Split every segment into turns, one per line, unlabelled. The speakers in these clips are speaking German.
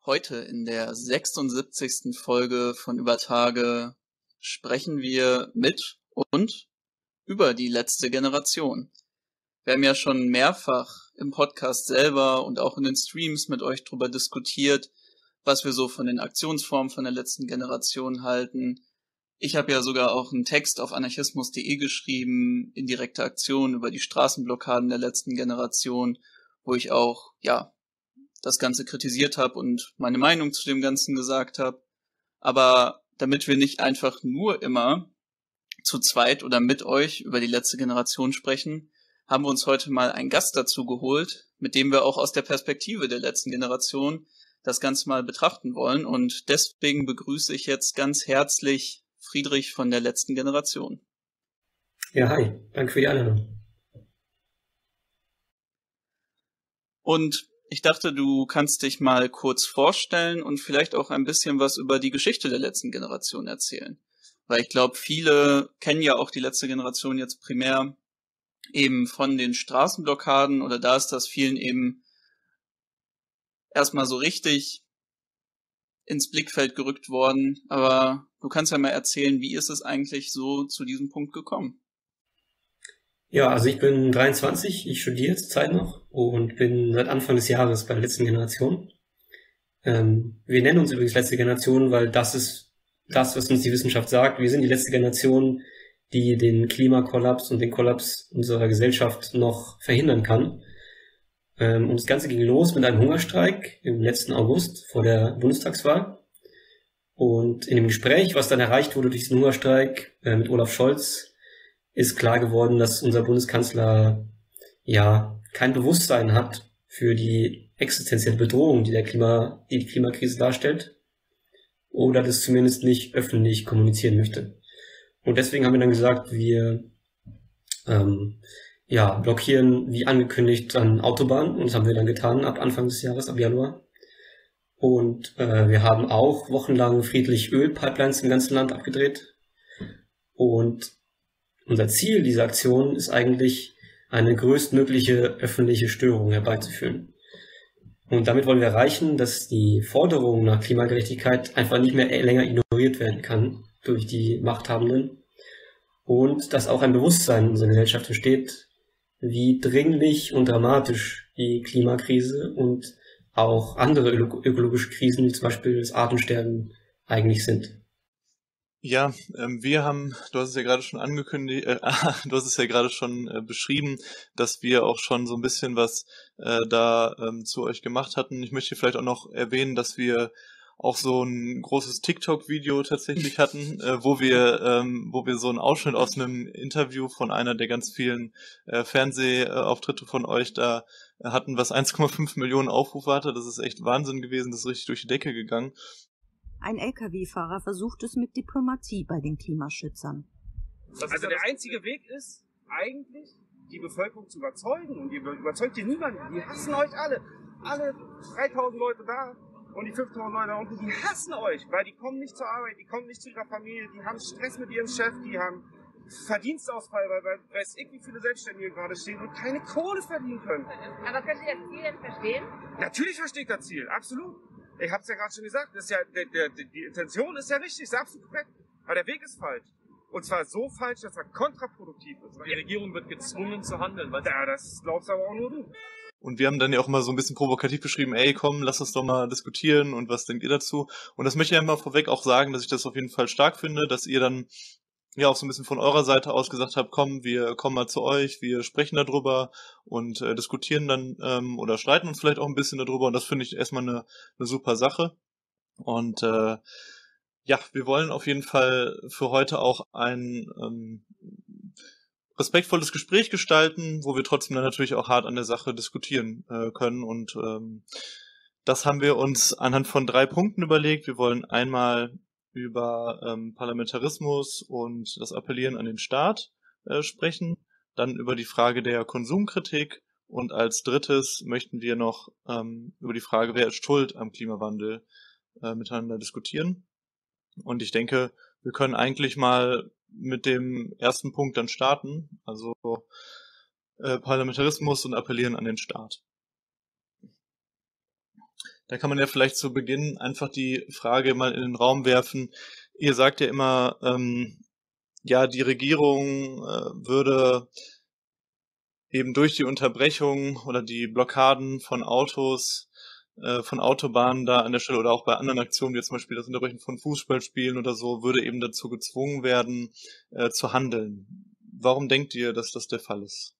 Heute in der 76. Folge von Über Tage sprechen wir mit und über die letzte Generation. Wir haben ja schon mehrfach im Podcast selber und auch in den Streams mit euch drüber diskutiert, was wir so von den Aktionsformen von der letzten Generation halten. Ich habe ja sogar auch einen Text auf anarchismus.de geschrieben, indirekte Aktionen über die Straßenblockaden der letzten Generation, wo ich auch, das Ganze kritisiert habe und meine Meinung zu dem Ganzen gesagt habe. Aber damit wir nicht einfach nur immer zu zweit oder mit euch über die letzte Generation sprechen, haben wir uns heute mal einen Gast dazu geholt, mit dem wir auch aus der Perspektive der letzten Generation das Ganze mal betrachten wollen. Und deswegen begrüße ich jetzt ganz herzlich Friedrich von der letzten Generation.
Ja, hi. Danke für die Einladung.
Und ich dachte, du kannst dich mal kurz vorstellen und vielleicht auch ein bisschen was über die Geschichte der letzten Generation erzählen. Weil ich glaube, viele kennen ja auch die letzte Generation jetzt primär eben von den Straßenblockaden, oder da ist das vielen eben erstmal so richtig ins Blickfeld gerückt worden. Aber du kannst ja mal erzählen, wie ist es eigentlich so zu diesem Punkt gekommen?
Ja, also ich bin 23, ich studiere zurzeit noch und bin seit Anfang des Jahres bei der letzten Generation. Wir nennen uns übrigens letzte Generation, weil das ist das, was uns die Wissenschaft sagt. Wir sind die letzte Generation, die den Klimakollaps und den Kollaps unserer Gesellschaft noch verhindern kann. Und das Ganze ging los mit einem Hungerstreik im letzten August vor der Bundestagswahl. Und in dem Gespräch, was dann erreicht wurde durch diesen Hungerstreik mit Olaf Scholz, ist klar geworden, dass unser Bundeskanzler kein Bewusstsein hat für die existenzielle Bedrohung, die die Klimakrise darstellt, oder das zumindest nicht öffentlich kommunizieren möchte. Und deswegen haben wir dann gesagt, wir blockieren, wie angekündigt, dann Autobahnen, und das haben wir dann getan ab Anfang des Jahres, ab Januar. Und wir haben auch wochenlang friedlich Ölpipelines im ganzen Land abgedreht. Und unser Ziel dieser Aktion ist eigentlich, eine größtmögliche öffentliche Störung herbeizuführen. Und damit wollen wir erreichen, dass die Forderung nach Klimagerechtigkeit einfach nicht mehr länger ignoriert werden kann durch die Machthabenden. Und dass auch ein Bewusstsein in unserer Gesellschaft entsteht, wie dringlich und dramatisch die Klimakrise und auch andere ökologische Krisen, wie zum Beispiel das Artensterben, eigentlich sind.
Ja, du hast es ja gerade schon angekündigt, du hast es ja gerade schon beschrieben, dass wir auch schon so ein bisschen was zu euch gemacht hatten. Ich möchte vielleicht auch noch erwähnen, dass wir auch so ein großes TikTok-Video tatsächlich hatten, wo wir so einen Ausschnitt aus einem Interview von einer der ganz vielen Fernsehauftritte von euch da hatten, was 1,5 Millionen Aufrufe hatte. Das ist echt Wahnsinn gewesen, das ist richtig durch die Decke gegangen.
Ein Lkw-Fahrer versucht es mit Diplomatie bei den Klimaschützern.
Also der einzige Weg ist eigentlich, die Bevölkerung zu überzeugen. Und ihr überzeugt hier niemanden. Die hassen euch alle. Alle 3000 Leute da und die 5000 Leute da unten, die hassen euch. Weil die kommen nicht zur Arbeit, die kommen nicht zu ihrer Familie, die haben Stress mit ihrem Chef, die haben Verdienstausfall, weil weiß ich, wie viele Selbstständige gerade stehen und keine Kohle verdienen können.
Aber könnt ihr das Ziel denn verstehen?
Natürlich verstehe ich das Ziel, absolut. Ich habe es ja gerade schon gesagt, das ist ja, die Intention ist ja richtig, ist absolut korrekt, aber der Weg ist falsch. Und zwar so falsch, dass er kontraproduktiv ist.
Die Regierung wird gezwungen zu handeln.
Das glaubst aber auch nur du.
Und wir haben dann ja auch mal so ein bisschen provokativ beschrieben, ey, komm, lass uns doch mal diskutieren und was denkt ihr dazu? Und das möchte ich einmal vorweg auch sagen, dass ich das auf jeden Fall stark finde, dass ihr dann ja auch so ein bisschen von eurer Seite aus gesagt habt, komm, wir kommen mal zu euch, wir sprechen darüber und diskutieren dann oder streiten uns vielleicht auch ein bisschen darüber, und das finde ich erstmal eine super Sache. Und wir wollen auf jeden Fall für heute auch ein respektvolles Gespräch gestalten, wo wir trotzdem dann natürlich auch hart an der Sache diskutieren können, und das haben wir uns anhand von 3 Punkten überlegt. Wir wollen einmal über Parlamentarismus und das Appellieren an den Staat sprechen, dann über die Frage der Konsumkritik, und als drittes möchten wir noch über die Frage, wer ist schuld am Klimawandel, miteinander diskutieren. Und ich denke, wir können eigentlich mal mit dem ersten Punkt dann starten, also Parlamentarismus und Appellieren an den Staat. Da kann man ja vielleicht zu Beginn einfach die Frage mal in den Raum werfen. Ihr sagt ja immer, ja, die Regierung würde eben durch die Unterbrechung oder die Blockaden von Autos, von Autobahnen da an der Stelle oder auch bei anderen Aktionen, wie zum Beispiel das Unterbrechen von Fußballspielen oder so, würde eben dazu gezwungen werden, zu handeln. Warum denkt ihr, dass das der Fall ist?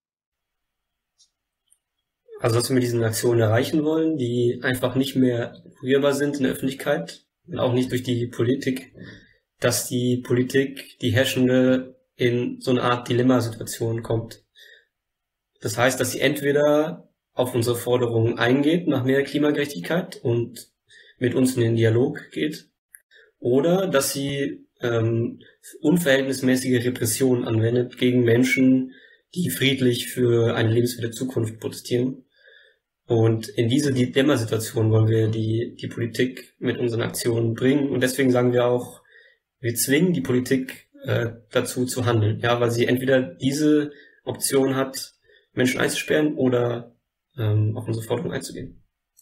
Also was wir mit diesen Aktionen erreichen wollen, die einfach nicht mehr ignorierbar sind in der Öffentlichkeit und auch nicht durch die Politik, dass die Politik, die Herrschende, in so eine Art Dilemmasituation kommt. Das heißt, dass sie entweder auf unsere Forderungen eingeht nach mehr Klimagerechtigkeit und mit uns in den Dialog geht, oder dass sie unverhältnismäßige Repressionen anwendet gegen Menschen, die friedlich für eine lebenswerte Zukunft protestieren. Und in diese Dilemmasituation wollen wir die Politik mit unseren Aktionen bringen. Und deswegen sagen wir auch, wir zwingen die Politik dazu zu handeln. Ja, weil sie entweder diese Option hat, Menschen einzusperren oder auf unsere Forderung einzugehen.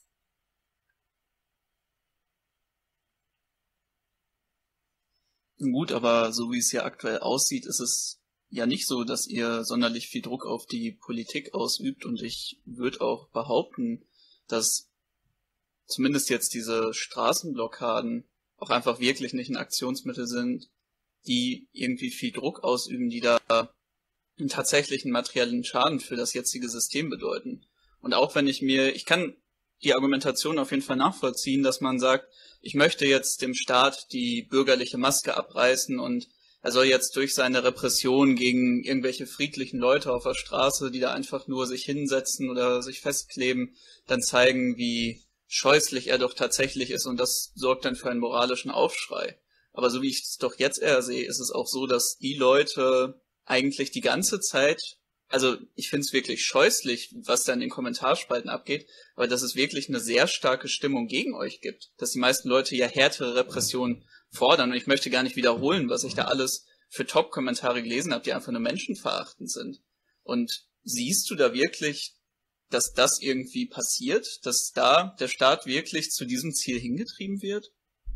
Gut, aber so wie es ja aktuell aussieht, ist es ja nicht so, dass ihr sonderlich viel Druck auf die Politik ausübt, und ich würde auch behaupten, dass zumindest jetzt diese Straßenblockaden auch einfach wirklich nicht ein Aktionsmittel sind, die irgendwie viel Druck ausüben, die da einen tatsächlichen materiellen Schaden für das jetzige System bedeuten. Und auch wenn ich kann die Argumentation auf jeden Fall nachvollziehen, dass man sagt, ich möchte jetzt dem Staat die bürgerliche Maske abreißen und er soll jetzt durch seine Repression gegen irgendwelche friedlichen Leute auf der Straße, die da einfach nur sich hinsetzen oder sich festkleben, dann zeigen, wie scheußlich er doch tatsächlich ist, und das sorgt dann für einen moralischen Aufschrei. Aber so wie ich es doch jetzt eher sehe, ist es auch so, dass die Leute eigentlich die ganze Zeit, also ich finde es wirklich scheußlich, was da in den Kommentarspalten abgeht, aber dass es wirklich eine sehr starke Stimmung gegen euch gibt, dass die meisten Leute ja härtere Repressionen fordern, und ich möchte gar nicht wiederholen, was ich da alles für Top-Kommentare gelesen habe, die einfach nur menschenverachtend sind. Und siehst du da wirklich, dass das irgendwie passiert, dass da der Staat wirklich zu diesem Ziel hingetrieben wird?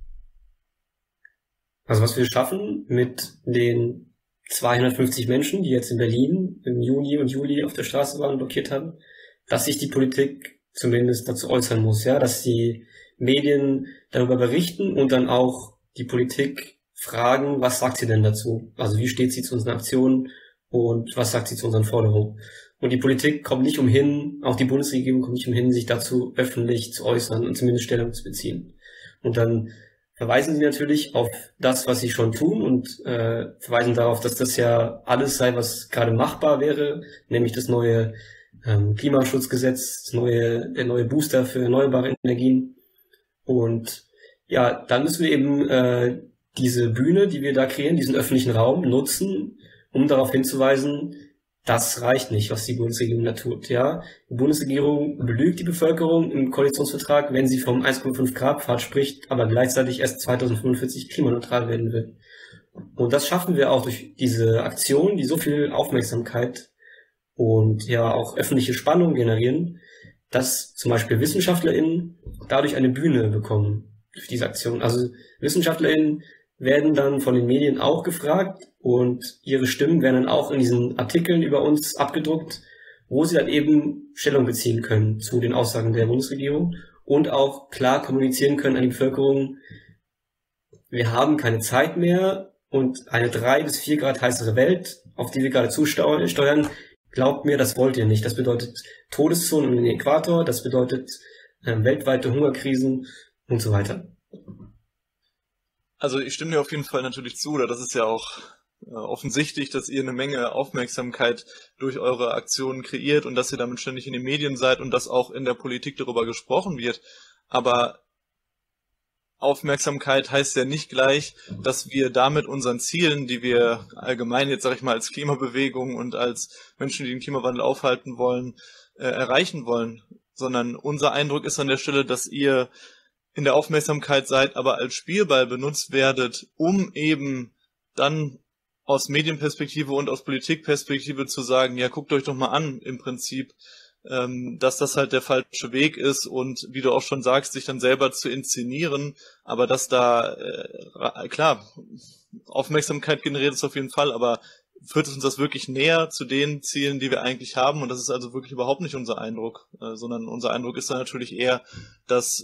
Also was wir schaffen mit den 250 Menschen, die jetzt in Berlin im Juni und Juli auf der Straße waren und blockiert haben, dass sich die Politik zumindest dazu äußern muss, ja, dass die Medien darüber berichten und dann auch die Politik fragen, was sagt sie denn dazu? Also wie steht sie zu unseren Aktionen und was sagt sie zu unseren Forderungen? Und die Politik kommt nicht umhin, auch die Bundesregierung kommt nicht umhin, sich dazu öffentlich zu äußern und zumindest Stellung zu beziehen. Und dann verweisen sie natürlich auf das, was sie schon tun, und verweisen darauf, dass das ja alles sei, was gerade machbar wäre, nämlich das neue Klimaschutzgesetz, der neue Booster für erneuerbare Energien. Und ja, dann müssen wir eben diese Bühne, die wir da kreieren, diesen öffentlichen Raum nutzen, um darauf hinzuweisen, das reicht nicht, was die Bundesregierung da tut. Ja, die Bundesregierung belügt die Bevölkerung im Koalitionsvertrag, wenn sie vom 1,5 Grad Pfad spricht, aber gleichzeitig erst 2045 klimaneutral werden will. Und das schaffen wir auch durch diese Aktionen, die so viel Aufmerksamkeit und ja auch öffentliche Spannung generieren, dass zum Beispiel WissenschaftlerInnen dadurch eine Bühne bekommen durch diese Aktion. Also WissenschaftlerInnen werden dann von den Medien auch gefragt, und ihre Stimmen werden dann auch in diesen Artikeln über uns abgedruckt, wo sie dann eben Stellung beziehen können zu den Aussagen der Bundesregierung und auch klar kommunizieren können an die Bevölkerung, wir haben keine Zeit mehr und eine 3 bis 4 Grad heißere Welt, auf die wir gerade zusteuern, glaubt mir, das wollt ihr nicht. Das bedeutet Todeszonen um den Äquator, das bedeutet weltweite Hungerkrisen und so weiter.
Also ich stimme dir auf jeden Fall natürlich zu, oder das ist ja auch offensichtlich, dass ihr eine Menge Aufmerksamkeit durch eure Aktionen kreiert und dass ihr damit ständig in den Medien seid und dass auch in der Politik darüber gesprochen wird. Aber Aufmerksamkeit heißt ja nicht gleich, dass wir damit unseren Zielen, die wir allgemein jetzt, sag ich mal, als Klimabewegung und als Menschen, die den Klimawandel aufhalten wollen, erreichen wollen. Sondern unser Eindruck ist an der Stelle, dass ihr in der Aufmerksamkeit seid, aber als Spielball benutzt werdet, um eben dann aus Medienperspektive und aus Politikperspektive zu sagen, ja, guckt euch doch mal an, im Prinzip, dass das halt der falsche Weg ist und, wie du auch schon sagst, sich dann selber zu inszenieren, aber dass da, klar, Aufmerksamkeit generiert ist auf jeden Fall, aber führt es uns das wirklich näher zu den Zielen, die wir eigentlich haben? Und das ist also wirklich überhaupt nicht unser Eindruck, sondern unser Eindruck ist dann natürlich eher, dass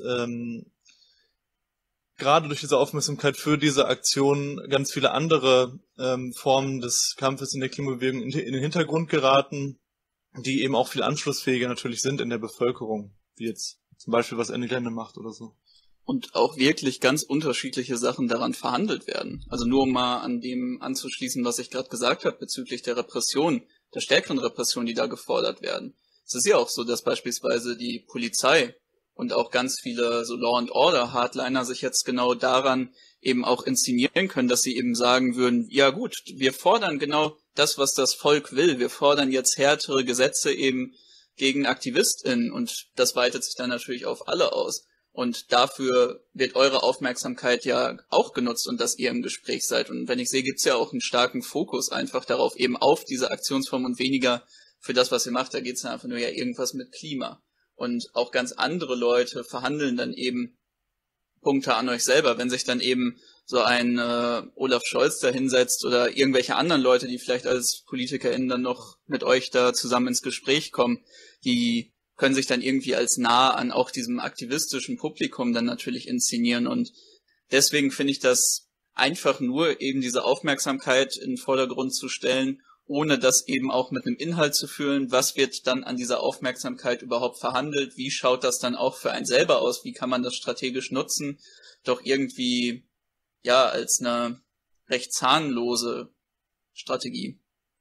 gerade durch diese Aufmerksamkeit für diese Aktion ganz viele andere Formen des Kampfes in der Klimabewegung in den Hintergrund geraten, die eben auch viel anschlussfähiger natürlich sind in der Bevölkerung, wie jetzt zum Beispiel was Ende Gelände macht oder so.
Und auch wirklich ganz unterschiedliche Sachen daran verhandelt werden. Also nur um mal an dem anzuschließen, was ich gerade gesagt habe bezüglich der Repression, der stärkeren Repression, die da gefordert werden. Es ist ja auch so, dass beispielsweise die Polizei und auch ganz viele so Law and Order Hardliner sich jetzt genau daran eben auch inszenieren können, dass sie eben sagen würden, ja gut, wir fordern genau das, was das Volk will. Wir fordern jetzt härtere Gesetze eben gegen AktivistInnen und das weitet sich dann natürlich auf alle aus. Und dafür wird eure Aufmerksamkeit ja auch genutzt und dass ihr im Gespräch seid. Und wenn ich sehe, gibt's ja auch einen starken Fokus einfach darauf, eben auf diese Aktionsform und weniger für das, was ihr macht. Da geht's dann einfach nur ja irgendwas mit Klima. Und auch ganz andere Leute verhandeln dann eben Punkte an euch selber, wenn sich dann eben so ein Olaf Scholz da hinsetzt oder irgendwelche anderen Leute, die vielleicht als PolitikerInnen dann noch mit euch da zusammen ins Gespräch kommen, die können sich dann irgendwie als nah an auch diesem aktivistischen Publikum dann natürlich inszenieren. Und deswegen finde ich das einfach nur eben diese Aufmerksamkeit in den Vordergrund zu stellen, ohne das eben auch mit einem Inhalt zu füllen. Was wird dann an dieser Aufmerksamkeit überhaupt verhandelt? Wie schaut das dann auch für einen selber aus? Wie kann man das strategisch nutzen? Doch irgendwie, ja, als eine recht zahnlose Strategie.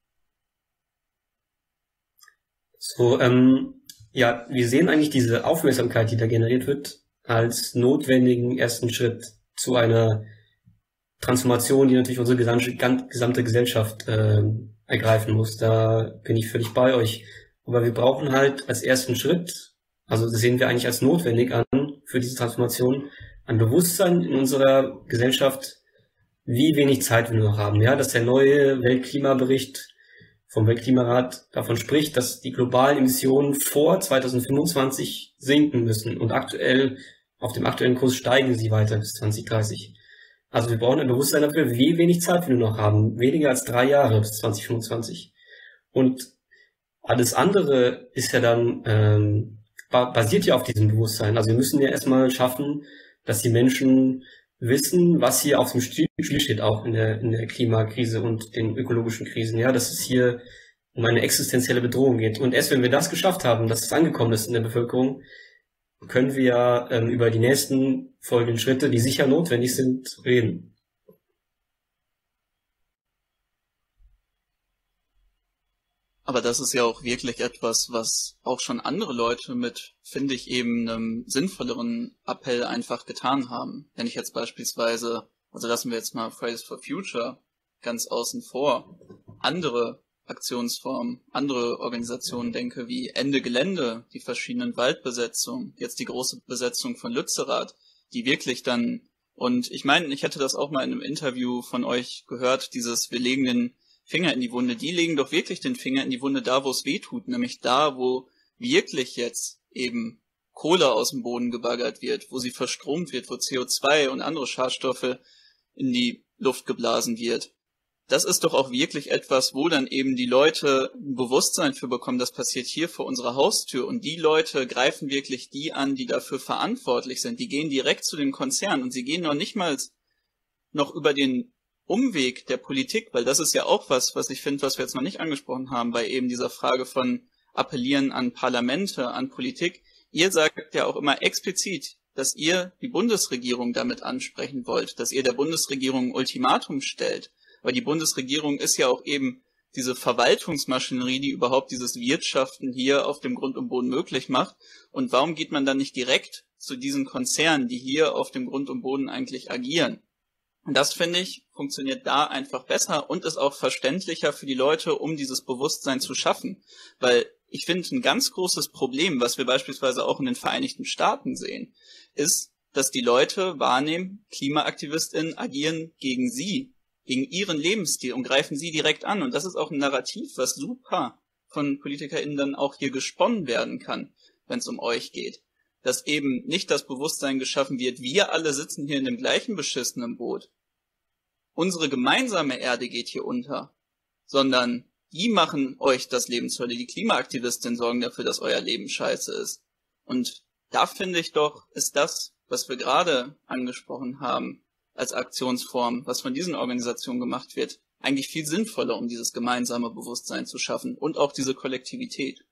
So, ja, wir sehen eigentlich diese Aufmerksamkeit, die da generiert wird, als notwendigen ersten Schritt zu einer Transformation, die natürlich unsere gesamte Gesellschaft ergreifen muss. Da bin ich völlig bei euch. Aber wir brauchen halt als ersten Schritt, also das sehen wir eigentlich als notwendig an für diese Transformation, ein Bewusstsein in unserer Gesellschaft, wie wenig Zeit wir noch haben. Ja, dass der neue Weltklimabericht vom Weltklimarat davon spricht, dass die globalen Emissionen vor 2025 sinken müssen und aktuell, auf dem aktuellen Kurs steigen sie weiter bis 2030. Also wir brauchen ein Bewusstsein dafür, wie wenig Zeit wir nur noch haben. Weniger als 3 Jahre bis 2025. Und alles andere ist ja dann, basiert ja auf diesem Bewusstsein. Also wir müssen ja erstmal schaffen, dass die Menschen wissen, was hier auf dem Spiel steht, auch in der Klimakrise und den ökologischen Krisen. Ja, dass es hier um eine existenzielle Bedrohung geht. Und erst wenn wir das geschafft haben, dass es angekommen ist in der Bevölkerung, können wir über die nächsten folgenden Schritte, die sicher notwendig sind, reden.
Aber das ist ja auch wirklich etwas, was auch schon andere Leute mit, finde ich, eben einem sinnvolleren Appell einfach getan haben. Wenn ich jetzt beispielsweise, also lassen wir jetzt mal Fridays for Future ganz außen vor, andere Aktionsformen, andere Organisationen denke, wie Ende Gelände, die verschiedenen Waldbesetzungen, jetzt die große Besetzung von Lützerath, die wirklich dann, und ich meine, ich hätte das auch mal in einem Interview von euch gehört, wir legen den Finger in die Wunde, die legen doch wirklich den Finger in die Wunde da, wo es weh tut, nämlich da, wo wirklich jetzt eben Kohle aus dem Boden gebaggert wird, wo sie verstromt wird, wo CO2 und andere Schadstoffe in die Luft geblasen wird. Das ist doch auch wirklich etwas, wo dann eben die Leute ein Bewusstsein für bekommen, das passiert hier vor unserer Haustür und die Leute greifen wirklich die an, die dafür verantwortlich sind. Die gehen direkt zu den Konzernen und sie gehen noch nicht mal noch über den Umweg der Politik, weil das ist ja auch was ich finde, was wir jetzt noch nicht angesprochen haben, bei eben dieser Frage von Appellieren an Parlamente, an Politik. Ihr sagt ja auch immer explizit, dass ihr die Bundesregierung damit ansprechen wollt, dass ihr der Bundesregierung ein Ultimatum stellt. Aber die Bundesregierung ist ja auch eben diese Verwaltungsmaschinerie, die überhaupt dieses Wirtschaften hier auf dem Grund und Boden möglich macht. Und warum geht man dann nicht direkt zu diesen Konzernen, die hier auf dem Grund und Boden eigentlich agieren? Und das, finde ich, funktioniert da einfach besser und ist auch verständlicher für die Leute, um dieses Bewusstsein zu schaffen. Weil ich finde, ein ganz großes Problem, was wir beispielsweise auch in den Vereinigten Staaten sehen, ist, dass die Leute wahrnehmen, KlimaaktivistInnen agieren gegen sie, gegen ihren Lebensstil und greifen sie direkt an. Und das ist auch ein Narrativ, was super von PolitikerInnen dann auch hier gesponnen werden kann, wenn es um euch geht. Dass eben nicht das Bewusstsein geschaffen wird, wir alle sitzen hier in dem gleichen beschissenen Boot. Unsere gemeinsame Erde geht hier unter, sondern die machen euch das Leben zur Hölle. Die Klimaaktivistinnen sorgen dafür, dass euer Leben scheiße ist. Und da finde ich doch, ist das, was wir gerade angesprochen haben, als Aktionsform, was von diesen Organisationen gemacht wird, eigentlich viel sinnvoller, um dieses gemeinsame Bewusstsein zu schaffen und auch diese Kollektivität.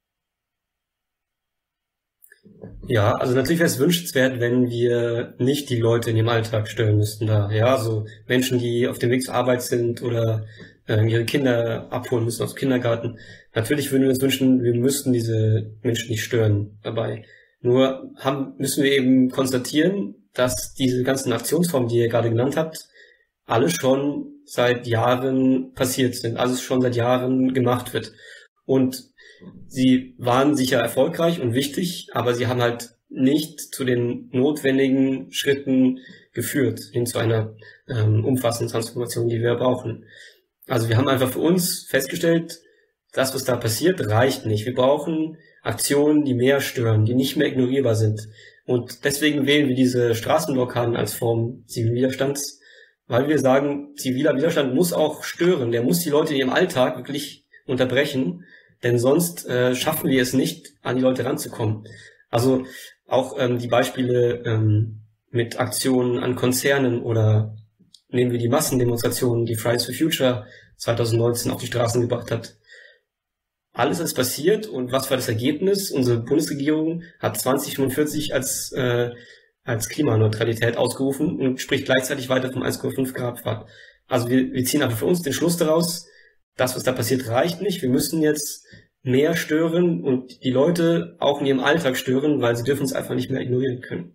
Ja, also natürlich wäre es wünschenswert, wenn wir nicht die Leute in ihrem Alltag stören müssten da. Ja, so Menschen, die auf dem Weg zur Arbeit sind oder ihre Kinder abholen müssen aus dem Kindergarten. Natürlich würden wir uns wünschen, wir müssten diese Menschen nicht stören dabei. Nur müssen wir eben konstatieren, dass diese ganzen Aktionsformen, die ihr gerade genannt habt, alle schon seit Jahren passiert sind, also es schon seit Jahren gemacht wird. Und sie waren sicher erfolgreich und wichtig, aber sie haben halt nicht zu den notwendigen Schritten geführt, hin zu einer umfassenden Transformation, die wir brauchen. Also wir haben einfach für uns festgestellt, das, was da passiert, reicht nicht. Wir brauchen Aktionen, die mehr stören, die nicht mehr ignorierbar sind. Und deswegen wählen wir diese Straßenblockaden als Form Zivilwiderstands, weil wir sagen, ziviler Widerstand muss auch stören. Der muss die Leute in ihrem Alltag wirklich unterbrechen, denn sonst schaffen wir es nicht, an die Leute ranzukommen. Also auch die Beispiele mit Aktionen an Konzernen oder nehmen wir die Massendemonstrationen, die Fridays for Future 2019 auf die Straßen gebracht hat. Alles ist passiert und was war das Ergebnis? Unsere Bundesregierung hat 2045 als Klimaneutralität ausgerufen und spricht gleichzeitig weiter vom 1,5 Grad Pfad. Also wir ziehen aber für uns den Schluss daraus, das, was da passiert, reicht nicht. Wir müssen jetzt mehr stören und die Leute auch in ihrem Alltag stören, weil sie dürfen uns einfach nicht mehr ignorieren können.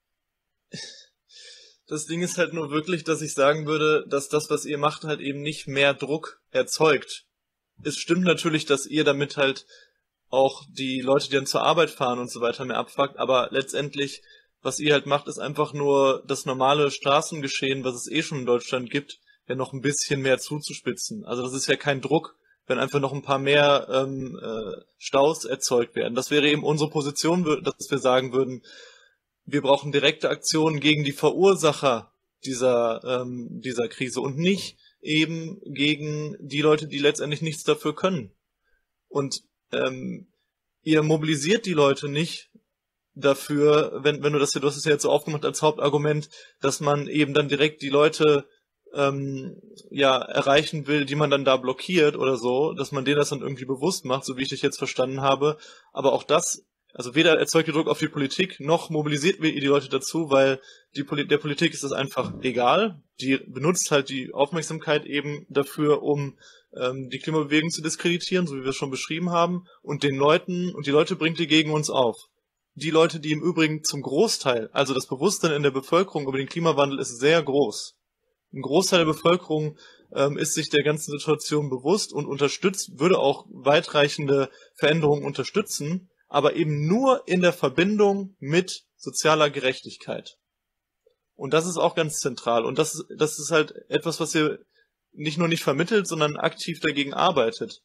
Das Ding ist halt nur wirklich, dass ich sagen würde, dass das, was ihr macht, halt eben nicht mehr Druck erzeugt. Es stimmt natürlich, dass ihr damit halt auch die Leute, die dann zur Arbeit fahren und so weiter, mehr abfuckt, aber letztendlich, was ihr halt macht, ist einfach nur das normale Straßengeschehen, was es eh schon in Deutschland gibt, ja noch ein bisschen mehr zuzuspitzen. Also das ist ja kein Druck, wenn einfach noch ein paar mehr Staus erzeugt werden. Das wäre eben unsere Position, dass wir sagen würden, wir brauchen direkte Aktionen gegen die Verursacher dieser Krise und nicht eben gegen die Leute, die letztendlich nichts dafür können. Und ihr mobilisiert die Leute nicht dafür, wenn du hast es ja jetzt so aufgemacht als Hauptargument, dass man eben dann direkt die Leute erreichen will, die man dann da blockiert oder so, dass man denen das dann irgendwie bewusst macht, so wie ich dich jetzt verstanden habe. Aber auch das, also weder erzeugt ihr Druck auf die Politik, noch mobilisiert ihr die Leute dazu, weil der Politik ist das einfach egal. Die benutzt halt die Aufmerksamkeit eben dafür, um die Klimabewegung zu diskreditieren, so wie wir es schon beschrieben haben. Und die Leute bringt die gegen uns auf. Die Leute, die im Übrigen zum Großteil, also das Bewusstsein in der Bevölkerung über den Klimawandel ist sehr groß. Ein Großteil der Bevölkerung ist sich der ganzen Situation bewusst und würde auch weitreichende Veränderungen unterstützen, aber eben nur in der Verbindung mit sozialer Gerechtigkeit. Und das ist auch ganz zentral. Und das ist halt etwas, was ihr nicht nur nicht vermittelt, sondern aktiv dagegen arbeitet.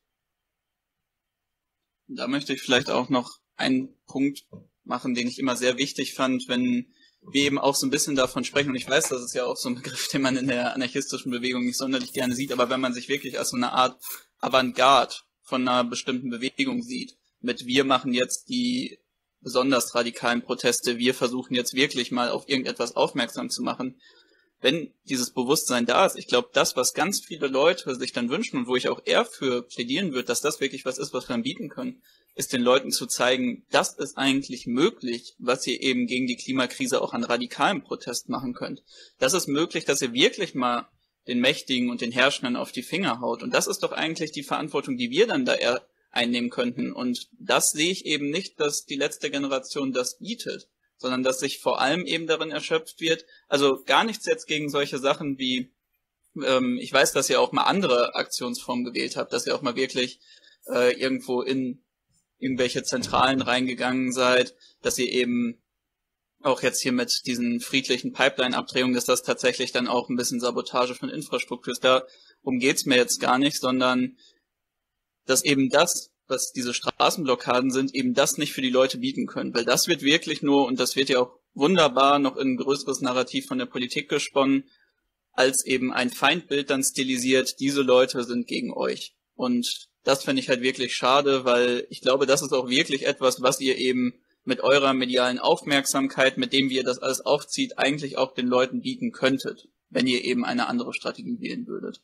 Da möchte ich vielleicht auch noch einen Punkt machen, den ich immer sehr wichtig fand, wenn wir eben auch so ein bisschen davon sprechen. Und ich weiß, das ist ja auch so ein Begriff, den man in der anarchistischen Bewegung nicht sonderlich gerne sieht, aber wenn man sich wirklich als so eine Art Avantgarde von einer bestimmten Bewegung sieht, mit wir machen jetzt die besonders radikalen Proteste, wir versuchen jetzt wirklich mal auf irgendetwas aufmerksam zu machen. Wenn dieses Bewusstsein da ist, ich glaube, das, was ganz viele Leute sich dann wünschen und wo ich auch eher für plädieren würde, dass das wirklich was ist, was wir dann bieten können, ist den Leuten zu zeigen, das ist eigentlich möglich, was ihr eben gegen die Klimakrise auch an radikalen Protest machen könnt. Das ist möglich, dass ihr wirklich mal den Mächtigen und den Herrschenden auf die Finger haut. Und das ist doch eigentlich die Verantwortung, die wir dann da einnehmen könnten. Und das sehe ich eben nicht, dass die letzte Generation das bietet, sondern dass sich vor allem eben darin erschöpft wird. Also gar nichts jetzt gegen solche Sachen wie, ich weiß, dass ihr auch mal andere Aktionsformen gewählt habt, dass ihr auch mal wirklich irgendwo in irgendwelche Zentralen reingegangen seid, dass ihr eben auch jetzt hier mit diesen friedlichen Pipeline-Abdrehungen, dass das tatsächlich dann auch ein bisschen Sabotage von Infrastruktur ist. Darum geht's mir jetzt gar nicht, sondern dass eben das was diese Straßenblockaden sind, eben das nicht für die Leute bieten können. Weil das wird wirklich nur, und das wird ja auch wunderbar noch in ein größeres Narrativ von der Politik gesponnen, als eben ein Feindbild dann stilisiert, diese Leute sind gegen euch. Und das finde ich halt wirklich schade, weil ich glaube, das ist auch wirklich etwas, was ihr eben mit eurer medialen Aufmerksamkeit, mit dem wie ihr das alles aufzieht, eigentlich auch den Leuten bieten könntet, wenn ihr eben eine andere Strategie wählen würdet.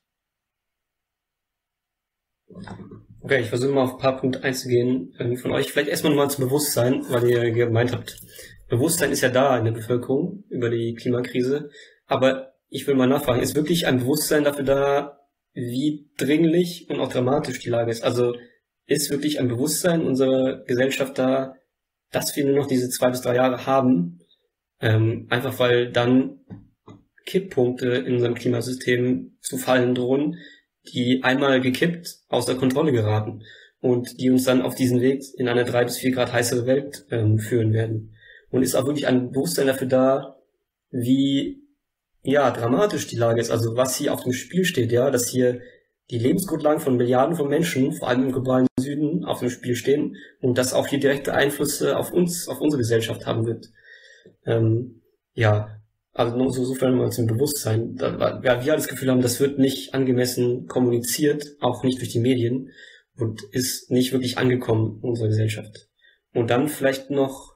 Okay, ich versuche mal auf ein paar Punkte einzugehen. Von euch vielleicht erstmal nochmal zum Bewusstsein, weil ihr gemeint habt, Bewusstsein ist ja da in der Bevölkerung über die Klimakrise, aber ich will mal nachfragen, ist wirklich ein Bewusstsein dafür da, wie dringlich und auch dramatisch die Lage ist? Also ist wirklich ein Bewusstsein unserer Gesellschaft da, dass wir nur noch diese 2 bis 3 Jahre haben, einfach weil dann Kipppunkte in unserem Klimasystem zu fallen drohen, die einmal gekippt außer Kontrolle geraten und die uns dann auf diesen Weg in eine 3 bis 4 Grad heißere Welt führen werden. Und ist auch wirklich ein Bewusstsein dafür da, wie dramatisch die Lage ist, also was hier auf dem Spiel steht, ja, dass hier die Lebensgrundlagen von Milliarden von Menschen, vor allem im globalen Süden, auf dem Spiel stehen und das auch hier direkte Einflüsse auf uns, auf unsere Gesellschaft haben wird. Also nur sofern mal zum Bewusstsein, weil wir das Gefühl haben, das wird nicht angemessen kommuniziert, auch nicht durch die Medien und ist nicht wirklich angekommen in unserer Gesellschaft. Und dann vielleicht noch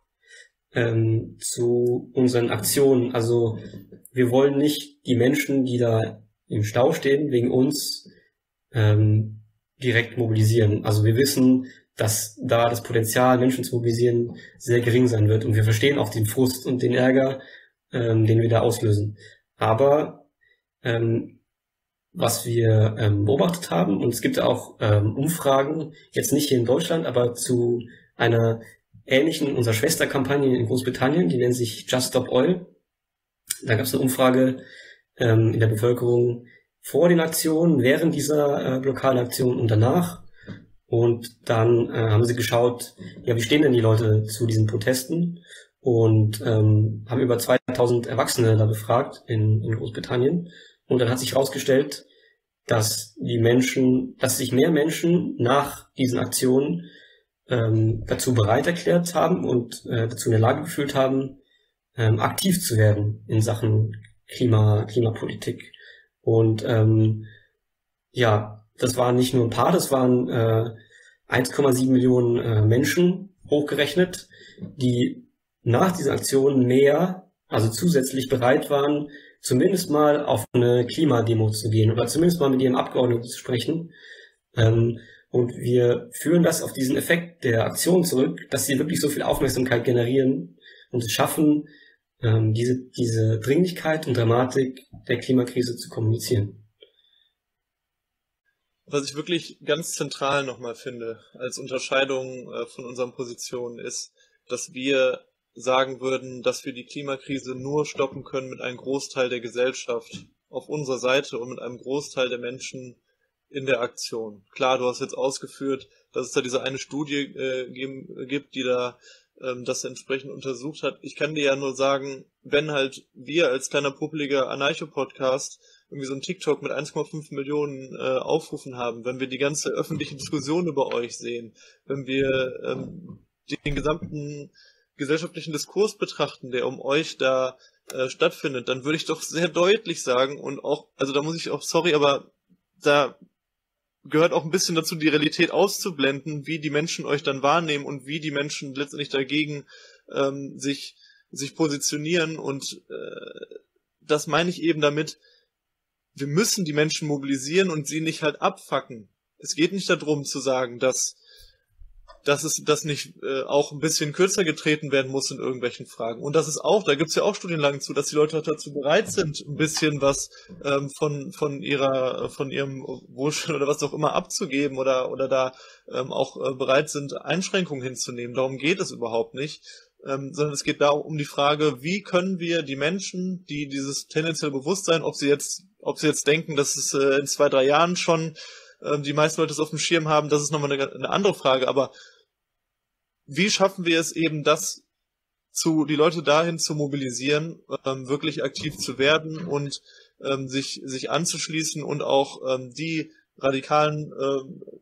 zu unseren Aktionen, also wir wollen nicht die Menschen, die da im Stau stehen, wegen uns direkt mobilisieren. Also wir wissen, dass da das Potenzial, Menschen zu mobilisieren, sehr gering sein wird. Und wir verstehen auch den Frust und den Ärger, den wir da auslösen. Aber was wir beobachtet haben, und es gibt auch Umfragen, jetzt nicht hier in Deutschland, aber zu einer ähnlichen, unserer Schwesterkampagne in Großbritannien, die nennt sich Just Stop Oil. Da gab es eine Umfrage in der Bevölkerung vor den Aktionen, während dieser Blockadeaktion und danach. Und dann haben sie geschaut, wie stehen denn die Leute zu diesen Protesten? Und haben über 2000 Erwachsene da befragt in Großbritannien. Und dann hat sich herausgestellt, dass sich mehr Menschen nach diesen Aktionen dazu bereit erklärt haben und dazu in der Lage gefühlt haben, aktiv zu werden in Sachen Klimapolitik. Und das waren nicht nur ein paar, das waren 1,7 Millionen Menschen hochgerechnet, die nach dieser Aktion also zusätzlich bereit waren, zumindest mal auf eine Klimademo zu gehen oder zumindest mal mit ihren Abgeordneten zu sprechen. Und wir führen das auf diesen Effekt der Aktion zurück, dass sie wirklich so viel Aufmerksamkeit generieren und es schaffen, diese Dringlichkeit und Dramatik der Klimakrise zu kommunizieren.
Was ich wirklich ganz zentral nochmal finde, als Unterscheidung von unseren Positionen, ist, dass wir sagen würden, dass wir die Klimakrise nur stoppen können mit einem Großteil der Gesellschaft auf unserer Seite und mit einem Großteil der Menschen in der Aktion. Klar, du hast jetzt ausgeführt, dass es da diese eine Studie gibt, die da das entsprechend untersucht hat. Ich kann dir ja nur sagen, wenn halt wir als kleiner puppeliger Anarcho-Podcast irgendwie so ein TikTok mit 1,5 Millionen Aufrufen haben, wenn wir die ganze öffentliche Diskussion über euch sehen, wenn wir den gesamten gesellschaftlichen Diskurs betrachten, der um euch da stattfindet, dann würde ich doch sehr deutlich sagen und auch, also da muss ich auch, sorry, aber da gehört auch ein bisschen dazu, die Realität auszublenden, wie die Menschen euch dann wahrnehmen und wie die Menschen letztendlich dagegen sich positionieren. Und das meine ich eben damit, wir müssen die Menschen mobilisieren und sie nicht halt abfacken. Es geht nicht darum zu sagen, dass das nicht auch ein bisschen kürzer getreten werden muss in irgendwelchen Fragen. Und das ist auch, da gibt's ja auch Studienlagen zu, dass die Leute dazu bereit sind, ein bisschen was von ihrem Wohlstand oder was auch immer abzugeben oder da auch bereit sind, Einschränkungen hinzunehmen. Darum geht es überhaupt nicht. Sondern es geht da um die Frage, wie können wir die Menschen, die dieses tendenzielle Bewusstsein, ob sie jetzt denken, dass es in 2-3 Jahren schon die meisten Leute es auf dem Schirm haben, das ist nochmal eine andere Frage, aber wie schaffen wir es eben, die Leute dahin zu mobilisieren, wirklich aktiv zu werden und sich anzuschließen und auch die radikalen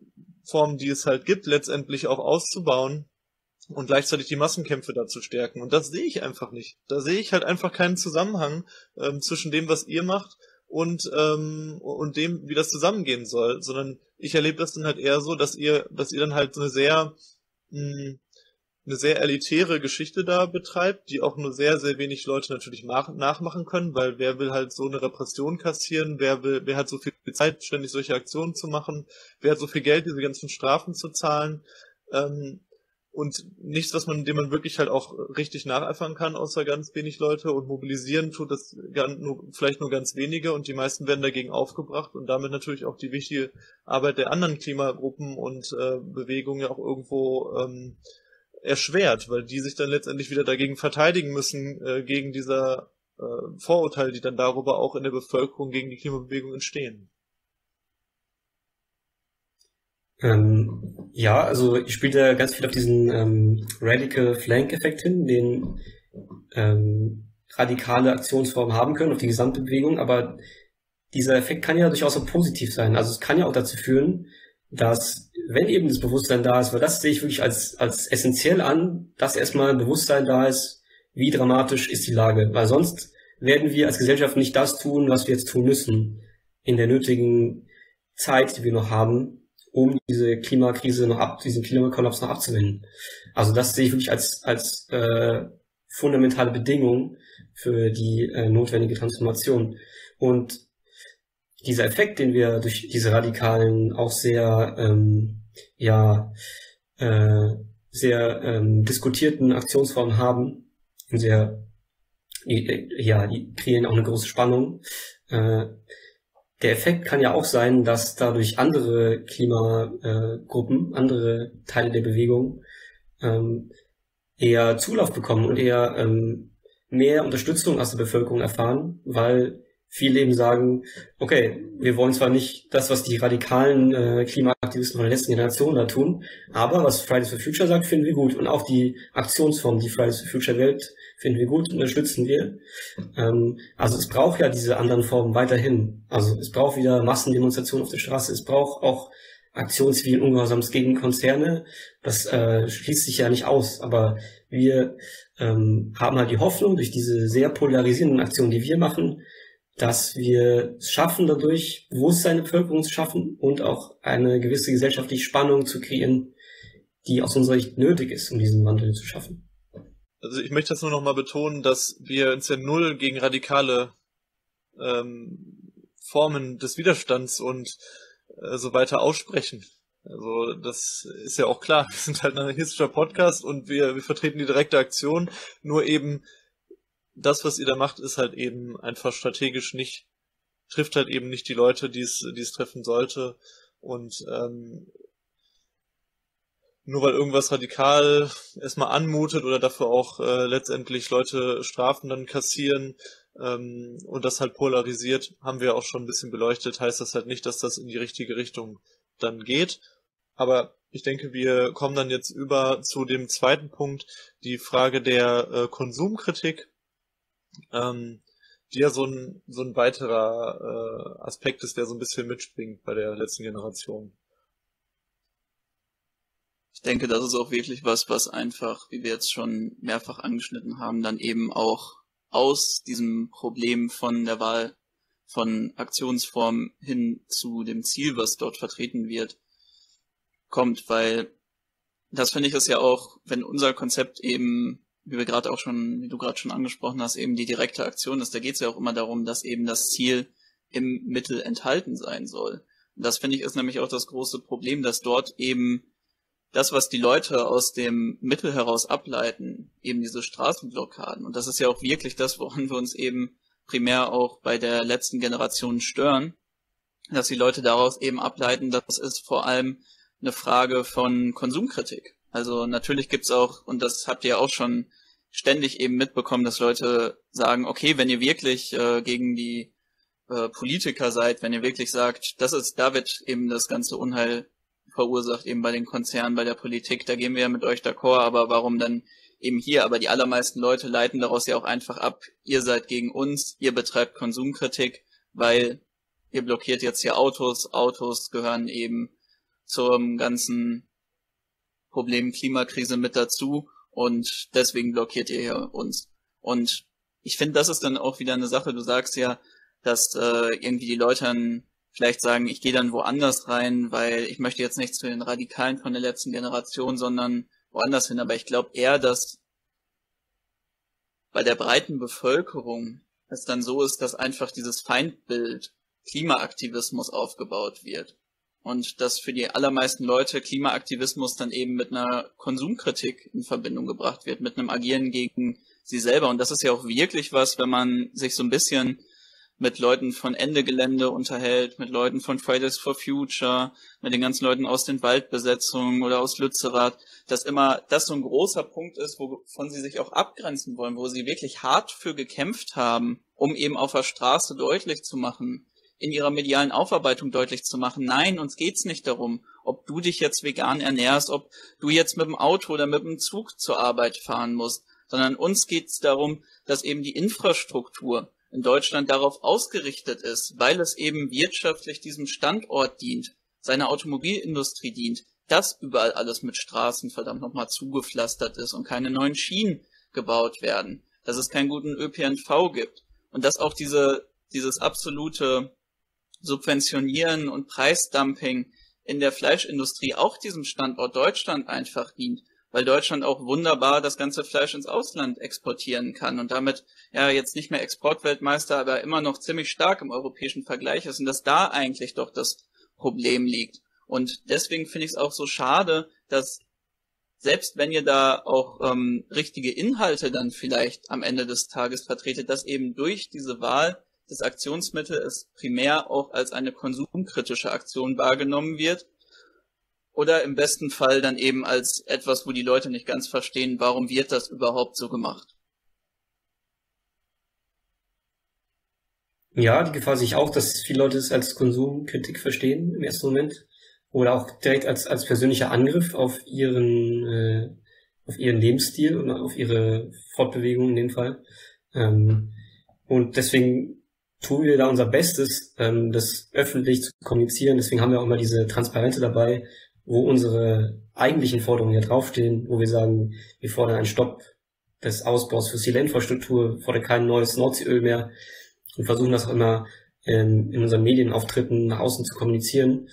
Formen, die es halt gibt, letztendlich auch auszubauen und gleichzeitig die Massenkämpfe da zu stärken. Und das sehe ich einfach nicht. Da sehe ich halt einfach keinen Zusammenhang zwischen dem, was ihr macht und dem, wie das zusammengehen soll, sondern ich erlebe das dann halt eher so, dass ihr dann halt so eine sehr elitäre Geschichte da betreibt, die auch nur sehr, sehr wenig Leute natürlich nachmachen können, weil wer will halt so eine Repression kassieren, wer hat so viel Zeit, ständig solche Aktionen zu machen, wer hat so viel Geld, diese ganzen Strafen zu zahlen, und nichts, dem man wirklich halt auch richtig nacheifern kann, außer ganz wenig Leute, und mobilisieren tut das vielleicht nur ganz wenige, und die meisten werden dagegen aufgebracht und damit natürlich auch die wichtige Arbeit der anderen Klimagruppen und Bewegungen ja auch irgendwo erschwert, weil die sich dann letztendlich wieder dagegen verteidigen müssen, gegen dieser Vorurteile, die dann darüber auch in der Bevölkerung gegen die Klimabewegung entstehen.
Ja, also ich spiele da ganz viel auf diesen Radical Flank-Effekt hin, den radikale Aktionsformen haben können auf die gesamte Bewegung, aber dieser Effekt kann ja durchaus auch positiv sein. Also es kann ja auch dazu führen, dass, wenn eben das Bewusstsein da ist, weil das sehe ich wirklich als essentiell an, dass erstmal Bewusstsein da ist, wie dramatisch ist die Lage, weil sonst werden wir als Gesellschaft nicht das tun, was wir jetzt tun müssen in der nötigen Zeit, die wir noch haben, um diese Klimakrise diesen Klimakollaps noch abzuwenden. Also das sehe ich wirklich als fundamentale Bedingung für die notwendige Transformation. Und dieser Effekt, den wir durch diese radikalen, auch sehr diskutierten Aktionsformen haben, die kreieren auch eine große Spannung. Der Effekt kann ja auch sein, dass dadurch andere Klimagruppen, andere Teile der Bewegung eher Zulauf bekommen und eher mehr Unterstützung aus der Bevölkerung erfahren, weil viele eben sagen, okay, wir wollen zwar nicht das, was die radikalen Klimaaktivisten von der letzten Generation da tun, aber was Fridays for Future sagt, finden wir gut. Und auch die Aktionsform, die Fridays for Future wählt, finden wir gut, unterstützen wir. Also es braucht ja diese anderen Formen weiterhin. Also es braucht wieder Massendemonstrationen auf der Straße, es braucht auch Aktionen zivilen Ungehorsams gegen Konzerne. Das schließt sich ja nicht aus, aber wir haben halt die Hoffnung, durch diese sehr polarisierenden Aktionen, die wir machen, dass wir es schaffen, dadurch Bewusstsein der Bevölkerung zu schaffen und auch eine gewisse gesellschaftliche Spannung zu kreieren, die aus unserer Sicht nötig ist, um diesen Wandel zu schaffen.
Also ich möchte das nur noch mal betonen, dass wir uns ja null gegen radikale Formen des Widerstands und so weiter aussprechen. Also das ist ja auch klar. Wir sind halt ein anarchistischer Podcast und wir vertreten die direkte Aktion. Nur eben das, was ihr da macht, ist halt eben einfach strategisch trifft halt eben nicht die Leute, die es treffen sollte. Und nur weil irgendwas radikal erstmal anmutet oder dafür auch letztendlich Leute Strafen dann kassieren und das halt polarisiert, haben wir auch schon ein bisschen beleuchtet, heißt das halt nicht, dass das in die richtige Richtung dann geht. Aber ich denke, wir kommen dann jetzt über zu dem zweiten Punkt, die Frage der Konsumkritik, die ja so ein weiterer Aspekt ist, der so ein bisschen mitspringt bei der letzten Generation.
Ich denke, das ist auch wirklich was einfach, wie wir jetzt schon mehrfach angeschnitten haben, dann eben auch aus diesem Problem von der Wahl von Aktionsformen hin zu dem Ziel, was dort vertreten wird, kommt, weil das finde ich ist ja auch, wenn unser Konzept eben, wie du gerade schon angesprochen hast, eben die direkte Aktion ist, da geht es ja auch immer darum, dass eben das Ziel im Mittel enthalten sein soll. Und das finde ich ist nämlich auch das große Problem, dass dort eben das, was die Leute aus dem Mittel heraus ableiten, eben diese Straßenblockaden. Und das ist ja auch wirklich das, woran wir uns eben primär auch bei der letzten Generation stören, dass die Leute daraus eben ableiten, das ist vor allem eine Frage von Konsumkritik. Also natürlich gibt's auch, und das habt ihr auch schon ständig eben mitbekommen, dass Leute sagen, okay, wenn ihr wirklich gegen die Politiker seid, wenn ihr wirklich sagt, da wird eben das ganze Unheil verursacht, eben bei den Konzernen, bei der Politik, da gehen wir ja mit euch d'accord, aber warum dann eben hier? Aber die allermeisten Leute leiten daraus ja auch einfach ab, ihr seid gegen uns, ihr betreibt Konsumkritik, weil ihr blockiert jetzt hier Autos gehören eben zum ganzen Problem Klimakrise mit dazu und deswegen blockiert ihr ja uns. Und ich finde, das ist dann auch wieder eine Sache, du sagst ja, dass irgendwie die Leute dann vielleicht sagen, ich gehe dann woanders rein, weil ich möchte jetzt nicht zu den Radikalen von der letzten Generation, sondern woanders hin. Aber ich glaube eher, dass bei der breiten Bevölkerung es dann so ist, dass einfach dieses Feindbild Klimaaktivismus aufgebaut wird. Und dass für die allermeisten Leute Klimaaktivismus dann eben mit einer Konsumkritik in Verbindung gebracht wird, mit einem Agieren gegen sie selber. Und das ist ja auch wirklich was, wenn man sich so ein bisschen mit Leuten von Ende Gelände unterhält, mit Leuten von Fridays for Future, mit den ganzen Leuten aus den Waldbesetzungen oder aus Lützerath, dass immer das so ein großer Punkt ist, wovon sie sich auch abgrenzen wollen, wo sie wirklich hart für gekämpft haben, um eben auf der Straße deutlich zu machen, in ihrer medialen Aufarbeitung deutlich zu machen, nein, uns geht's nicht darum, ob du dich jetzt vegan ernährst, ob du jetzt mit dem Auto oder mit dem Zug zur Arbeit fahren musst, sondern uns geht's darum, dass eben die Infrastruktur in Deutschland darauf ausgerichtet ist, weil es eben wirtschaftlich diesem Standort dient, seiner Automobilindustrie dient, dass überall alles mit Straßen verdammt nochmal zugepflastert ist und keine neuen Schienen gebaut werden, dass es keinen guten ÖPNV gibt und dass auch dieses absolute Subventionieren und Preisdumping in der Fleischindustrie auch diesem Standort Deutschland einfach dient, weil Deutschland auch wunderbar das ganze Fleisch ins Ausland exportieren kann und damit ja jetzt nicht mehr Exportweltmeister, aber immer noch ziemlich stark im europäischen Vergleich ist und dass da eigentlich doch das Problem liegt. Und deswegen finde ich es auch so schade, dass selbst wenn ihr da auch richtige Inhalte dann vielleicht am Ende des Tages vertretet, dass eben durch diese Wahl des Aktionsmittels primär auch als eine konsumkritische Aktion wahrgenommen wird oder im besten Fall dann eben als etwas, wo die Leute nicht ganz verstehen, warum wird das überhaupt so gemacht.
Ja, die Gefahr sehe ich auch, dass viele Leute es als Konsumkritik verstehen im ersten Moment oder auch direkt als persönlicher Angriff auf ihren Lebensstil und auf ihre Fortbewegung in dem Fall. Und deswegen tun wir da unser Bestes, das öffentlich zu kommunizieren. Deswegen haben wir auch immer diese Transparente dabei, wo unsere eigentlichen Forderungen ja draufstehen, wo wir sagen, wir fordern einen Stopp des Ausbaus fossiler Infrastruktur, fordern kein neues Nordseeöl mehr und versuchen das auch immer in unseren Medienauftritten nach außen zu kommunizieren.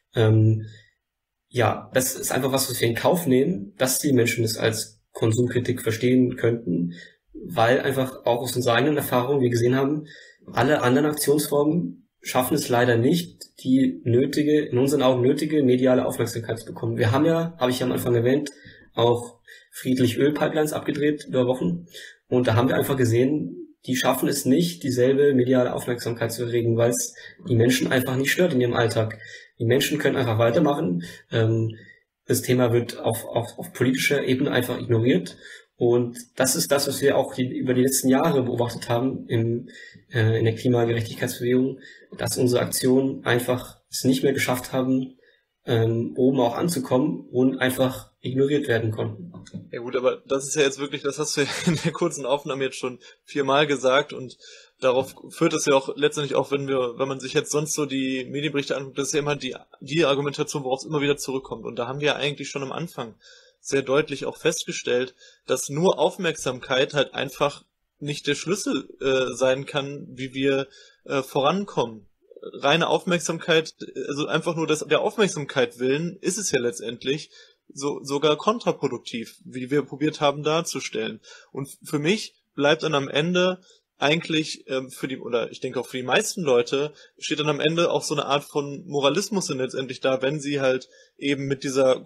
Ja, das ist einfach was wir in Kauf nehmen, dass die Menschen das als Konsumkritik verstehen könnten, weil einfach auch aus unserer eigenen Erfahrung wir gesehen haben, alle anderen Aktionsformen schaffen es leider nicht, die in unseren Augen nötige mediale Aufmerksamkeit zu bekommen. Wir haben ja, habe ich ja am Anfang erwähnt, auch friedlich Ölpipelines abgedreht über Wochen und da haben wir einfach gesehen, die schaffen es nicht, dieselbe mediale Aufmerksamkeit zu erregen, weil es die Menschen einfach nicht stört in ihrem Alltag. Die Menschen können einfach weitermachen. Das Thema wird auf politischer Ebene einfach ignoriert. Und das ist das, was wir auch über die letzten Jahre beobachtet haben in der Klimagerechtigkeitsbewegung, dass unsere Aktionen einfach es nicht mehr geschafft haben, oben auch anzukommen und einfach ignoriert werden konnten.
Ja gut, aber das ist ja jetzt wirklich, das hast du ja in der kurzen Aufnahme jetzt schon 4-mal gesagt und darauf führt es ja auch letztendlich auch, wenn man sich jetzt sonst so die Medienberichte anguckt, das ist ja immer die Argumentation, worauf es immer wieder zurückkommt. Und da haben wir ja eigentlich schon am Anfang sehr deutlich auch festgestellt, dass nur Aufmerksamkeit halt einfach nicht der Schlüssel sein kann, wie wir vorankommen. Reine Aufmerksamkeit, also einfach nur der Aufmerksamkeit willen, ist es ja letztendlich sogar kontraproduktiv, wie wir probiert haben darzustellen. Und für mich bleibt dann am Ende eigentlich ich denke auch für die meisten Leute, steht dann am Ende auch so eine Art von Moralismus dann letztendlich da, wenn sie halt eben mit dieser,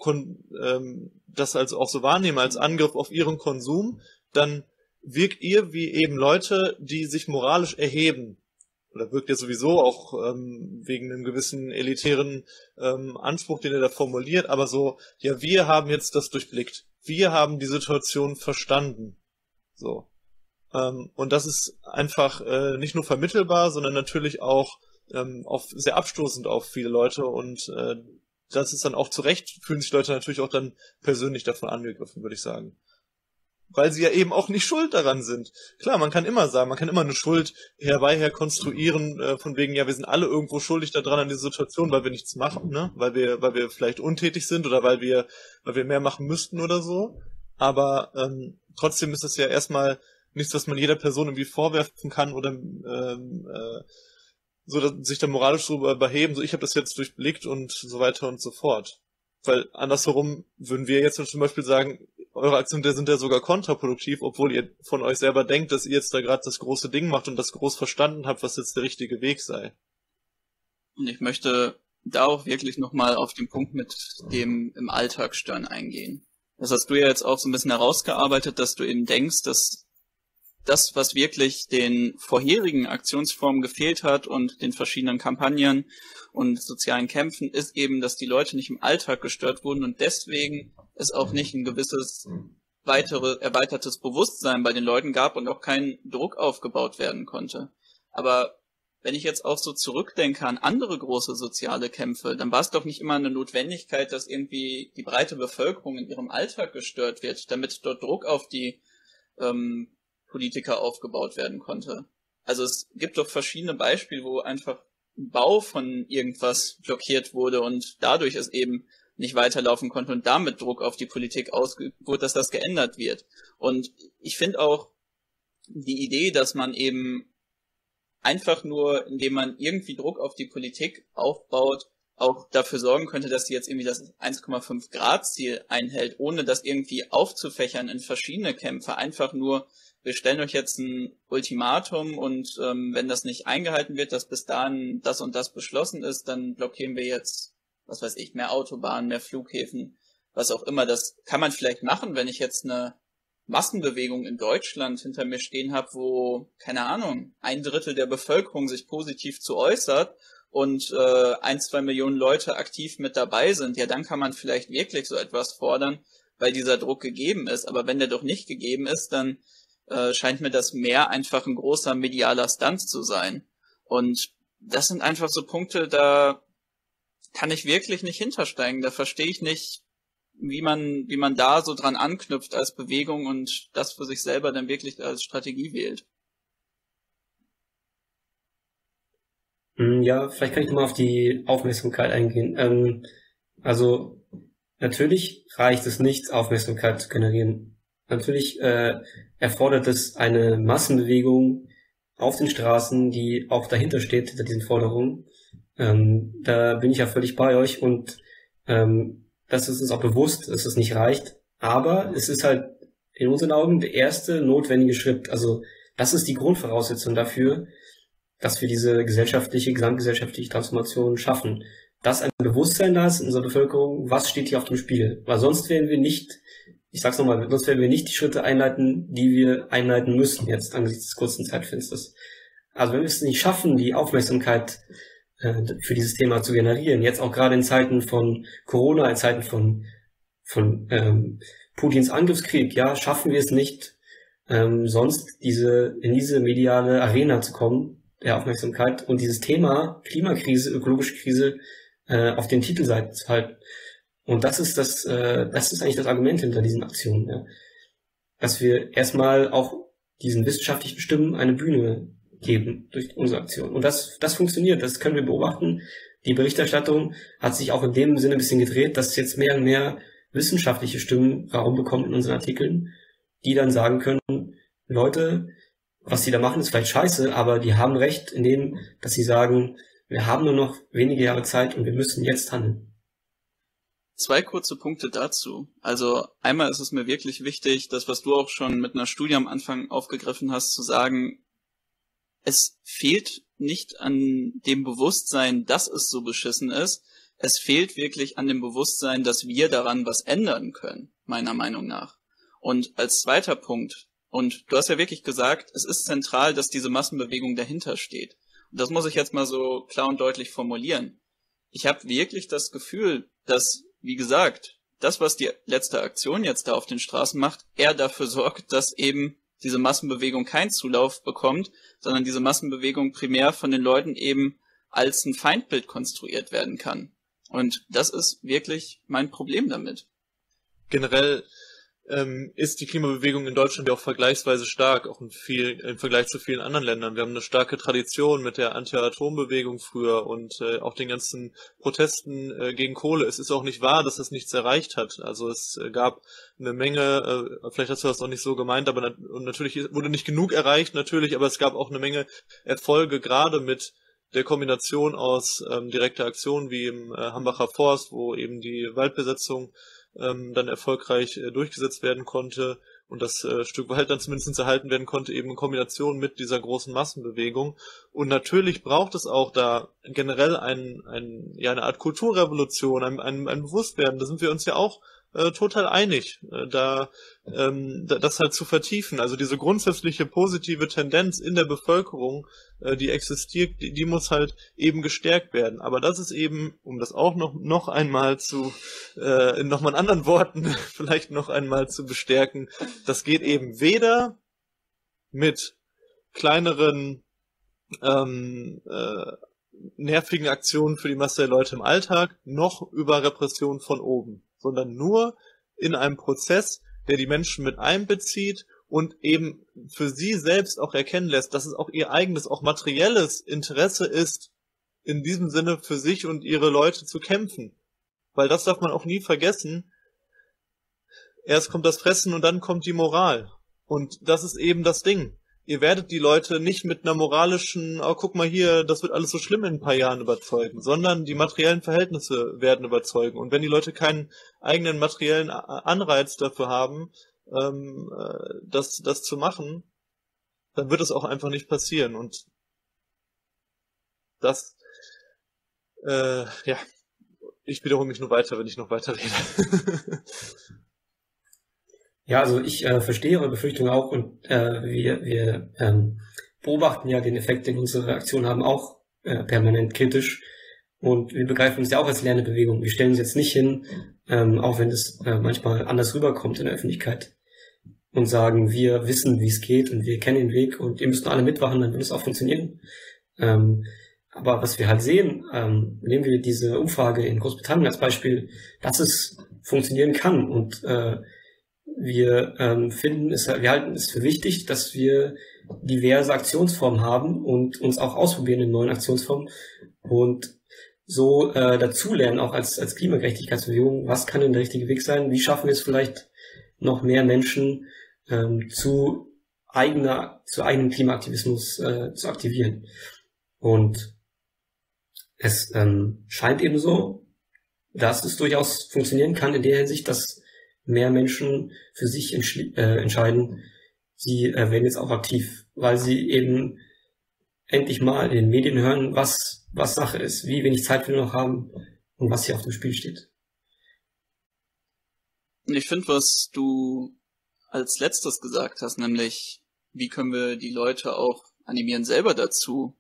das also auch so wahrnehmen als Angriff auf ihren Konsum, dann wirkt ihr wie eben Leute, die sich moralisch erheben. Oder wirkt ihr sowieso auch wegen einem gewissen elitären Anspruch, den ihr da formuliert, aber so, ja, wir haben jetzt das durchblickt. Wir haben die Situation verstanden. So. Und das ist einfach nicht nur vermittelbar, sondern natürlich auch sehr abstoßend auf viele Leute und das ist dann auch zu Recht, fühlen sich Leute natürlich auch dann persönlich davon angegriffen, würde ich sagen. weil sie ja eben auch nicht schuld daran sind. Klar, man kann immer sagen, man kann immer eine Schuld her konstruieren, von wegen, ja, wir sind alle irgendwo schuldig daran an dieser Situation, weil wir nichts machen, ne? Weil wir vielleicht untätig sind oder weil wir mehr machen müssten oder so. Aber trotzdem ist das ja erstmal nichts, was man jeder Person irgendwie vorwerfen kann oder sich da moralisch drüber beheben, so ich habe das jetzt durchblickt und so weiter und so fort. Weil andersherum würden wir jetzt zum Beispiel sagen, eure Aktionen sind ja sogar kontraproduktiv, obwohl ihr von euch selber denkt, dass ihr jetzt da gerade das große Ding macht und das groß verstanden habt, was jetzt der richtige Weg sei.
Und ich möchte da auch wirklich nochmal auf den Punkt mit dem im Alltag stören eingehen. Das hast du ja jetzt auch so ein bisschen herausgearbeitet, dass du eben denkst, dass das, was wirklich den vorherigen Aktionsformen gefehlt hat und den verschiedenen Kampagnen und sozialen Kämpfen, ist eben, dass die Leute nicht im Alltag gestört wurden und deswegen es auch nicht ein gewisses erweitertes Bewusstsein bei den Leuten gab und auch kein Druck aufgebaut werden konnte. Aber wenn ich jetzt auch so zurückdenke an andere große soziale Kämpfe, dann war es doch nicht immer eine Notwendigkeit, dass irgendwie die breite Bevölkerung in ihrem Alltag gestört wird, damit dort Druck auf die Politiker aufgebaut werden konnte. Also es gibt doch verschiedene Beispiele, wo einfach ein Bau von irgendwas blockiert wurde und dadurch es eben nicht weiterlaufen konnte und damit Druck auf die Politik ausgeübt wurde, dass das geändert wird. Und ich finde auch die Idee, dass man eben einfach nur, indem man irgendwie Druck auf die Politik aufbaut, auch dafür sorgen könnte, dass sie jetzt irgendwie das 1,5 Grad Ziel einhält, ohne das irgendwie aufzufächern in verschiedene Kämpfe, einfach nur wir stellen euch jetzt ein Ultimatum und wenn das nicht eingehalten wird, dass bis dahin das und das beschlossen ist, dann blockieren wir jetzt, was weiß ich, mehr Autobahnen, mehr Flughäfen, was auch immer. Das kann man vielleicht machen, wenn ich jetzt eine Massenbewegung in Deutschland hinter mir stehen habe, wo, keine Ahnung, 1/3 der Bevölkerung sich positiv zu äußert und 1-2 Millionen Leute aktiv mit dabei sind. Ja, dann kann man vielleicht wirklich so etwas fordern, weil dieser Druck gegeben ist. Aber wenn der doch nicht gegeben ist, dann scheint mir das mehr einfach ein großer medialer Stunt zu sein. Und das sind einfach so Punkte, da kann ich wirklich nicht hintersteigen. Da verstehe ich nicht, wie man da so dran anknüpft als Bewegung und das für sich selber dann wirklich als Strategie wählt.
Ja, vielleicht kann ich nochmal auf die Aufmerksamkeit eingehen. Also natürlich reicht es nicht, Aufmerksamkeit zu generieren. Natürlich erfordert es eine Massenbewegung auf den Straßen, die auch dahinter steht, hinter diesen Forderungen. Da bin ich ja völlig bei euch und das ist uns auch bewusst, dass es nicht reicht. Aber es ist halt in unseren Augen der erste notwendige Schritt. Also das ist die Grundvoraussetzung dafür, dass wir diese gesamtgesellschaftliche Transformation schaffen. Dass ein Bewusstsein da ist in unserer Bevölkerung, was steht hier auf dem Spiel. Weil sonst werden wir nicht, ich sag's nochmal, sonst werden wir nicht die Schritte einleiten, die wir einleiten müssen jetzt angesichts des kurzen Zeitfensters. Also wenn wir es nicht schaffen, die Aufmerksamkeit für dieses Thema zu generieren, jetzt auch gerade in Zeiten von Corona, in Zeiten von Putins Angriffskrieg, ja, schaffen wir es nicht, sonst in diese mediale Arena zu kommen, der Aufmerksamkeit und dieses Thema Klimakrise, ökologische Krise auf den Titelseiten zu halten. Und das ist eigentlich das Argument hinter diesen Aktionen, ja. Dass wir erstmal auch diesen wissenschaftlichen Stimmen eine Bühne geben durch unsere Aktion. Und das funktioniert, das können wir beobachten. Die Berichterstattung hat sich auch in dem Sinne ein bisschen gedreht, dass jetzt mehr und mehr wissenschaftliche Stimmen Raum bekommen in unseren Artikeln, die dann sagen können, Leute, was die da machen, ist vielleicht scheiße, aber die haben recht in dem, dass sie sagen, wir haben nur noch wenige Jahre Zeit und wir müssen jetzt handeln.
2 kurze Punkte dazu. Also einmal ist es mir wirklich wichtig, das, was du auch schon mit einer Studie am Anfang aufgegriffen hast, zu sagen, es fehlt nicht an dem Bewusstsein, dass es so beschissen ist. Es fehlt wirklich an dem Bewusstsein, dass wir daran was ändern können, meiner Meinung nach. Und als zweiter Punkt, und du hast ja wirklich gesagt, es ist zentral, dass diese Massenbewegung dahinter steht. Und das muss ich jetzt mal so klar und deutlich formulieren. Ich habe wirklich das Gefühl, dass, wie gesagt, das, was die letzte Aktion jetzt da auf den Straßen macht, eher dafür sorgt, dass eben diese Massenbewegung keinen Zulauf bekommt, sondern diese Massenbewegung primär von den Leuten eben als ein Feindbild konstruiert werden kann. Und das ist wirklich mein Problem damit.
Generell ist die Klimabewegung in Deutschland ja auch vergleichsweise stark, auch im Vergleich zu vielen anderen Ländern. Wir haben eine starke Tradition mit der Anti-Atom-Bewegung früher und auch den ganzen Protesten gegen Kohle. Es ist auch nicht wahr, dass es nichts erreicht hat. Also es gab eine Menge, vielleicht hast du das auch nicht so gemeint, aber natürlich wurde nicht genug erreicht, natürlich, aber es gab auch eine Menge Erfolge, gerade mit der Kombination aus direkter Aktion wie im Hambacher Forst, wo eben die Waldbesetzung dann erfolgreich durchgesetzt werden konnte und das Stück Wald dann zumindest erhalten werden konnte, eben in Kombination mit dieser großen Massenbewegung. Und natürlich braucht es auch da generell eine Art Kulturrevolution, ein Bewusstwerden. Da sind wir uns ja auch total einig, das halt zu vertiefen. Also diese grundsätzliche positive Tendenz in der Bevölkerung, die existiert, die muss halt eben gestärkt werden. Aber das ist eben, um das auch noch einmal nochmal in anderen Worten vielleicht noch einmal zu bestärken, das geht eben weder mit kleineren nervigen Aktionen für die Masse der Leute im Alltag, noch über Repression von oben, sondern nur in einem Prozess, der die Menschen mit einbezieht und eben für sie selbst auch erkennen lässt, dass es auch ihr eigenes, auch materielles Interesse ist, in diesem Sinne für sich und ihre Leute zu kämpfen. Weil das darf man auch nie vergessen. Erst kommt das Fressen und dann kommt die Moral. Und das ist eben das Ding. Ihr werdet die Leute nicht mit einer moralischen, oh, guck mal hier, das wird alles so schlimm in ein paar Jahren überzeugen, sondern die materiellen Verhältnisse werden überzeugen. Und wenn die Leute keinen eigenen materiellen Anreiz dafür haben, das zu machen, dann wird es auch einfach nicht passieren. Und das, ich wiederhole mich nur weiter, wenn ich noch weiter rede.
Ja, also ich verstehe eure Befürchtung auch und wir beobachten ja den Effekt, den unsere Reaktionen haben, auch permanent kritisch und wir begreifen uns ja auch als Lernbewegung. Wir stellen uns jetzt nicht hin, auch wenn es manchmal anders rüberkommt in der Öffentlichkeit und sagen, wir wissen, wie es geht und wir kennen den Weg und ihr müsst alle mitmachen, dann wird es auch funktionieren. Aber was wir halt sehen, nehmen wir diese Umfrage in Großbritannien als Beispiel, dass es funktionieren kann und wir halten es für wichtig, dass wir diverse Aktionsformen haben und uns auch ausprobieren in neuen Aktionsformen und so dazulernen, auch als Klimagerechtigkeitsbewegung, was kann denn der richtige Weg sein, wie schaffen wir es vielleicht noch mehr Menschen zu eigenem Klimaaktivismus zu aktivieren. Und es scheint eben so, dass es durchaus funktionieren kann in der Hinsicht, dass mehr Menschen für sich entscheiden, sie werden jetzt auch aktiv, weil sie eben endlich mal in den Medien hören, was Sache ist, wie wenig Zeit wir noch haben und was hier auf dem Spiel steht.
Ich finde, was du als letztes gesagt hast, nämlich, wie können wir die Leute auch animieren, selber dazu,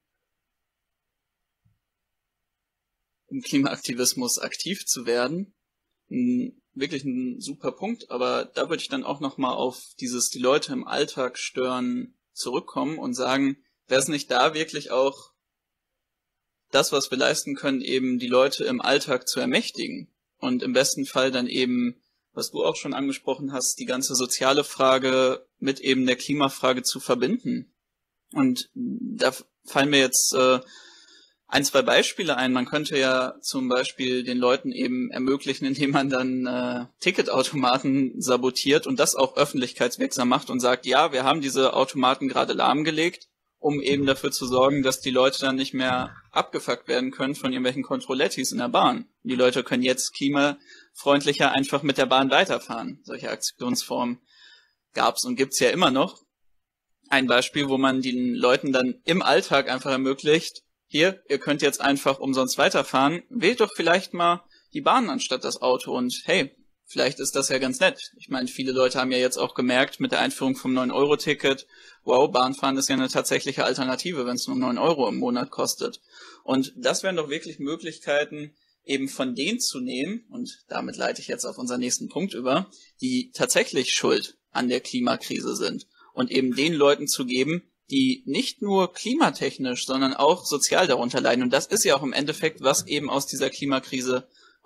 im Klimaaktivismus aktiv zu werden, wirklich ein super Punkt, aber da würde ich dann auch nochmal auf die Leute im Alltag stören zurückkommen und sagen, wäre es nicht da wirklich auch das, was wir leisten können, eben die Leute im Alltag zu ermächtigen und im besten Fall dann eben, was du auch schon angesprochen hast, die ganze soziale Frage mit eben der Klimafrage zu verbinden. Und da fallen mir jetzt ein, zwei Beispiele ein. Man könnte ja zum Beispiel den Leuten eben ermöglichen, indem man dann Ticketautomaten sabotiert und das auch öffentlichkeitswirksam macht und sagt, ja, wir haben diese Automaten gerade lahmgelegt, um eben dafür zu sorgen, dass die Leute dann nicht mehr abgefuckt werden können von irgendwelchen Controlettis in der Bahn. Die Leute können jetzt klimafreundlicher einfach mit der Bahn weiterfahren. Solche Aktionsformen gab's und gibt's ja immer noch. Ein Beispiel, wo man den Leuten dann im Alltag einfach ermöglicht, hier, ihr könnt jetzt einfach umsonst weiterfahren, wählt doch vielleicht mal die Bahn anstatt das Auto und hey, vielleicht ist das ja ganz nett. Ich meine, viele Leute haben ja jetzt auch gemerkt mit der Einführung vom 9-Euro-Ticket, wow, Bahnfahren ist ja eine tatsächliche Alternative, wenn es nur 9 Euro im Monat kostet. Und das wären doch wirklich Möglichkeiten, eben von denen zu nehmen, und damit leite ich jetzt auf unseren nächsten Punkt über, die tatsächlich schuld an der Klimakrise sind und eben den Leuten zu geben, die nicht nur klimatechnisch, sondern auch sozial darunter leiden. Und das ist ja auch im Endeffekt, was eben aus dieser Klimakrise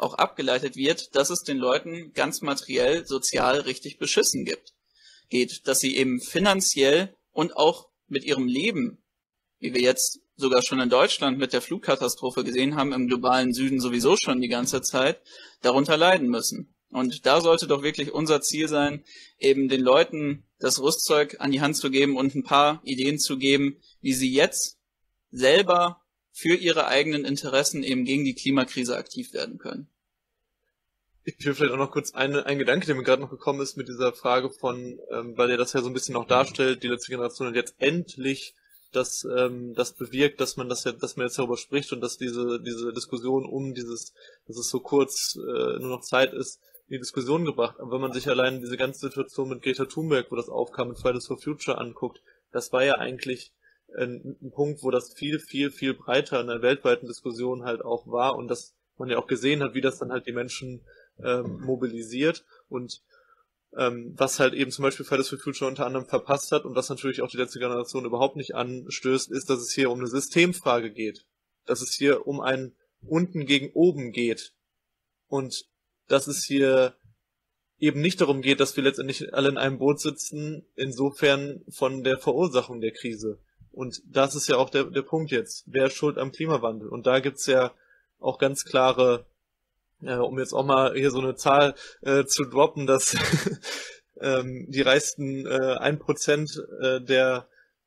auch abgeleitet wird, dass es den Leuten ganz materiell, sozial richtig beschissen geht, dass sie eben finanziell und auch mit ihrem Leben, wie wir jetzt sogar schon in Deutschland mit der Flutkatastrophe gesehen haben, im globalen Süden sowieso schon die ganze Zeit, darunter leiden müssen. Und da sollte doch wirklich unser Ziel sein, eben den Leuten das Rüstzeug an die Hand zu geben und ein paar Ideen zu geben, wie sie jetzt selber für ihre eigenen Interessen eben gegen die Klimakrise aktiv werden können.
Ich will vielleicht auch noch kurz ein Gedanke, der mir gerade noch gekommen ist mit dieser Frage von, weil er das ja so ein bisschen auch darstellt, die letzte Generation hat jetzt endlich das bewirkt, dass man jetzt darüber spricht und dass diese Diskussion dass es so kurz nur noch Zeit ist, in die Diskussion gebracht. Aber wenn man sich allein diese ganze Situation mit Greta Thunberg, wo das aufkam, mit Fridays for Future anguckt, das war ja eigentlich ein Punkt, wo das viel, viel, viel breiter in der weltweiten Diskussion halt auch war und dass man ja auch gesehen hat, wie das dann halt die Menschen mobilisiert und was halt eben zum Beispiel Fridays for Future unter anderem verpasst hat und was natürlich auch die letzte Generation überhaupt nicht anstößt, ist, dass es hier um eine Systemfrage geht. Dass es hier um ein unten gegen oben geht. Und dass es hier eben nicht darum geht, dass wir letztendlich alle in einem Boot sitzen, insofern von der Verursachung der Krise. Und das ist ja auch der Punkt jetzt. Wer ist schuld am Klimawandel? Und da gibt's ja auch ganz klare, um jetzt auch mal hier so eine Zahl zu droppen, dass die reichsten 1% der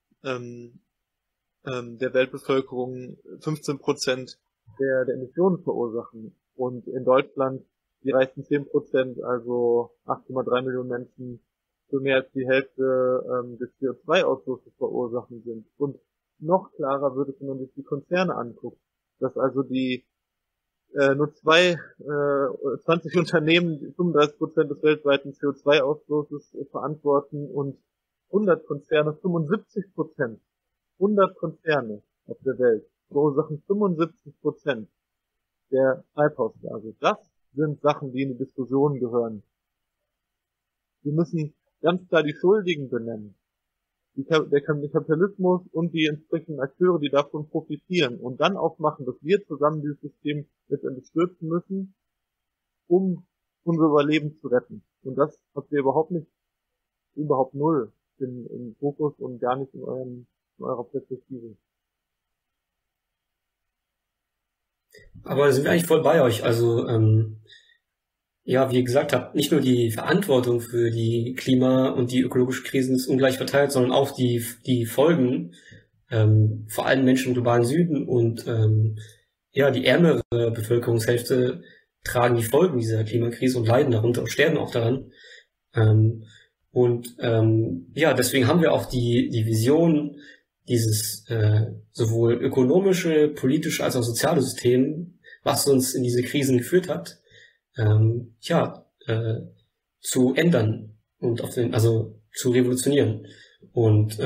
Weltbevölkerung 15% der Emissionen verursachen. Und in Deutschland die reichsten 10%, also 8,3 Millionen Menschen, für mehr als die Hälfte des CO2-Ausstoßes verursachen sind. Und noch klarer wird es, wenn man sich die Konzerne anguckt, dass also die nur 20 Unternehmen 35% des weltweiten CO2-Ausstoßes verantworten und 100 Konzerne 75%. 100 Konzerne auf der Welt verursachen 75% der Treibhausgase. Das sind Sachen, die in die Diskussion gehören. Wir müssen ganz klar die Schuldigen benennen. Der Kapitalismus und die entsprechenden Akteure, die davon profitieren und dann auch machen, dass wir zusammen dieses System letztendlich stürzen müssen, um unser Überleben zu retten. Und das habt ihr überhaupt null im Fokus und gar nicht in eurer Perspektive.
Aber da sind wir eigentlich voll bei euch. Also, ja, wie ihr gesagt habt, nicht nur die Verantwortung für die Klima- und die ökologische Krisen ist ungleich verteilt, sondern auch die Folgen, vor allem Menschen im globalen Süden und ja, die ärmere Bevölkerungshälfte tragen die Folgen dieser Klimakrise und leiden darunter und sterben auch daran. Ja, deswegen haben wir auch die Vision, dieses sowohl ökonomische, politische als auch soziale System, was uns in diese Krisen geführt hat, zu ändern und also zu revolutionieren. Und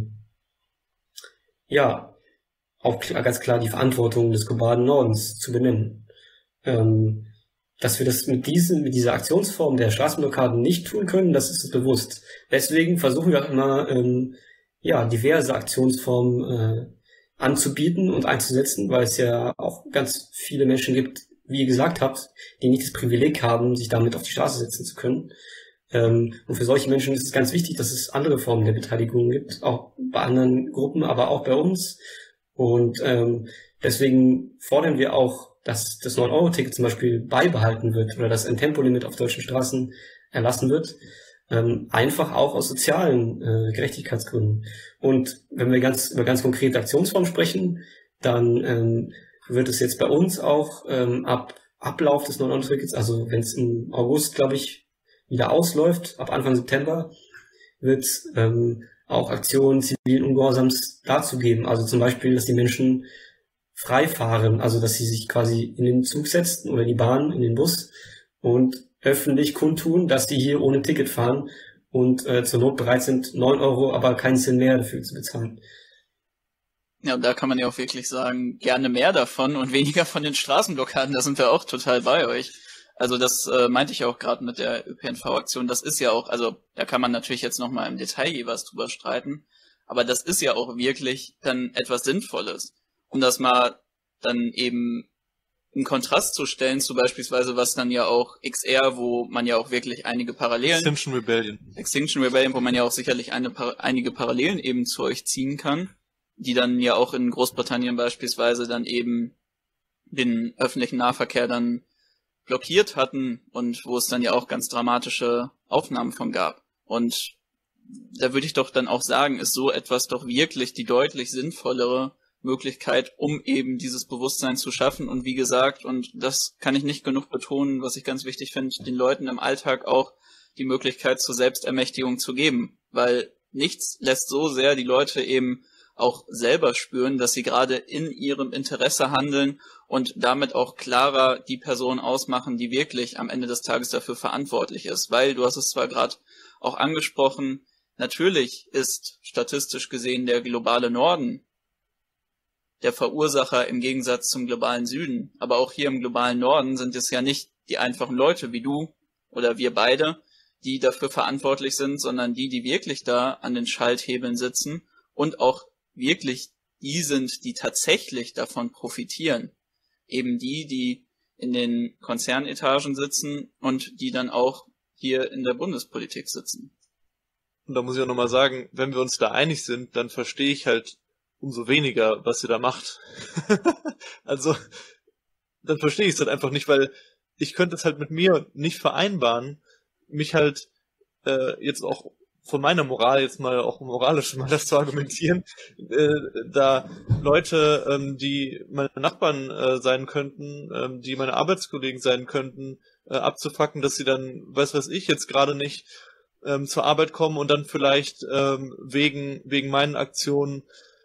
ja, auch ganz klar die Verantwortung des globalen Nordens zu benennen. Dass wir das mit dieser Aktionsform der Straßenblockaden nicht tun können, das ist uns bewusst. Deswegen versuchen wir auch immer, diverse Aktionsformen anzubieten und einzusetzen, weil es ja auch ganz viele Menschen gibt, wie ihr gesagt habt, die nicht das Privileg haben, sich damit auf die Straße setzen zu können. Und für solche Menschen ist es ganz wichtig, dass es andere Formen der Beteiligung gibt, auch bei anderen Gruppen, aber auch bei uns. Und deswegen fordern wir auch, dass das 9-Euro-Ticket zum Beispiel beibehalten wird oder dass ein Tempolimit auf deutschen Straßen erlassen wird, einfach auch aus sozialen Gerechtigkeitsgründen. Und wenn wir über ganz konkrete Aktionsformen sprechen, dann wird es jetzt bei uns auch ab Ablauf des 9-Euro-Tickets, also wenn es im August, glaube ich, wieder ausläuft, ab Anfang September, wird es auch Aktionen zivilen Ungehorsams dazu geben. Also zum Beispiel, dass die Menschen frei fahren, also dass sie sich quasi in den Zug setzen oder in die Bahn, in den Bus und öffentlich kundtun, dass sie hier ohne Ticket fahren und zur Not bereit sind, 9 Euro, aber keinen Cent mehr dafür zu bezahlen.
Ja, und da kann man ja auch wirklich sagen, gerne mehr davon und weniger von den Straßenblockaden, da sind wir auch total bei euch. Also das meinte ich auch gerade mit der ÖPNV-Aktion, das ist ja auch, also da kann man natürlich jetzt nochmal im Detail jeweils drüber streiten, aber das ist ja auch wirklich dann etwas Sinnvolles, um das mal dann eben in Kontrast zu stellen zu beispielsweise was dann ja auch XR, wo man ja auch wirklich einige Parallelen... Extinction Rebellion, wo man ja auch sicherlich einige Parallelen eben zu euch ziehen kann, die dann ja auch in Großbritannien beispielsweise dann eben den öffentlichen Nahverkehr dann blockiert hatten und wo es dann ja auch ganz dramatische Aufnahmen von gab. Und da würde ich doch dann auch sagen, ist so etwas doch wirklich die deutlich sinnvollere Möglichkeit, um eben dieses Bewusstsein zu schaffen. Und wie gesagt, und das kann ich nicht genug betonen, was ich ganz wichtig finde, den Leuten im Alltag auch die Möglichkeit zur Selbstermächtigung zu geben. Weil nichts lässt so sehr die Leute eben auch selber spüren, dass sie gerade in ihrem Interesse handeln und damit auch klarer die Person ausmachen, die wirklich am Ende des Tages dafür verantwortlich ist. Weil, du hast es zwar gerade auch angesprochen, natürlich ist statistisch gesehen der globale Norden der Verursacher im Gegensatz zum globalen Süden. Aber auch hier im globalen Norden sind es ja nicht die einfachen Leute wie du oder wir beide, die dafür verantwortlich sind, sondern die wirklich da an den Schalthebeln sitzen und auch wirklich die sind, die tatsächlich davon profitieren. Eben die in den Konzernetagen sitzen und die dann auch hier in der Bundespolitik sitzen.
Und da muss ich auch nochmal sagen, wenn wir uns da einig sind, dann verstehe ich halt umso weniger, was ihr da macht. Also, dann verstehe ich es halt einfach nicht, weil ich könnte es halt mit mir nicht vereinbaren, mich halt jetzt auch von meiner Moral jetzt mal auch moralisch mal das zu argumentieren, da Leute, die meine Nachbarn sein könnten, die meine Arbeitskollegen sein könnten, abzufacken, dass sie dann, weiß ich, jetzt gerade nicht zur Arbeit kommen und dann vielleicht wegen meinen Aktionen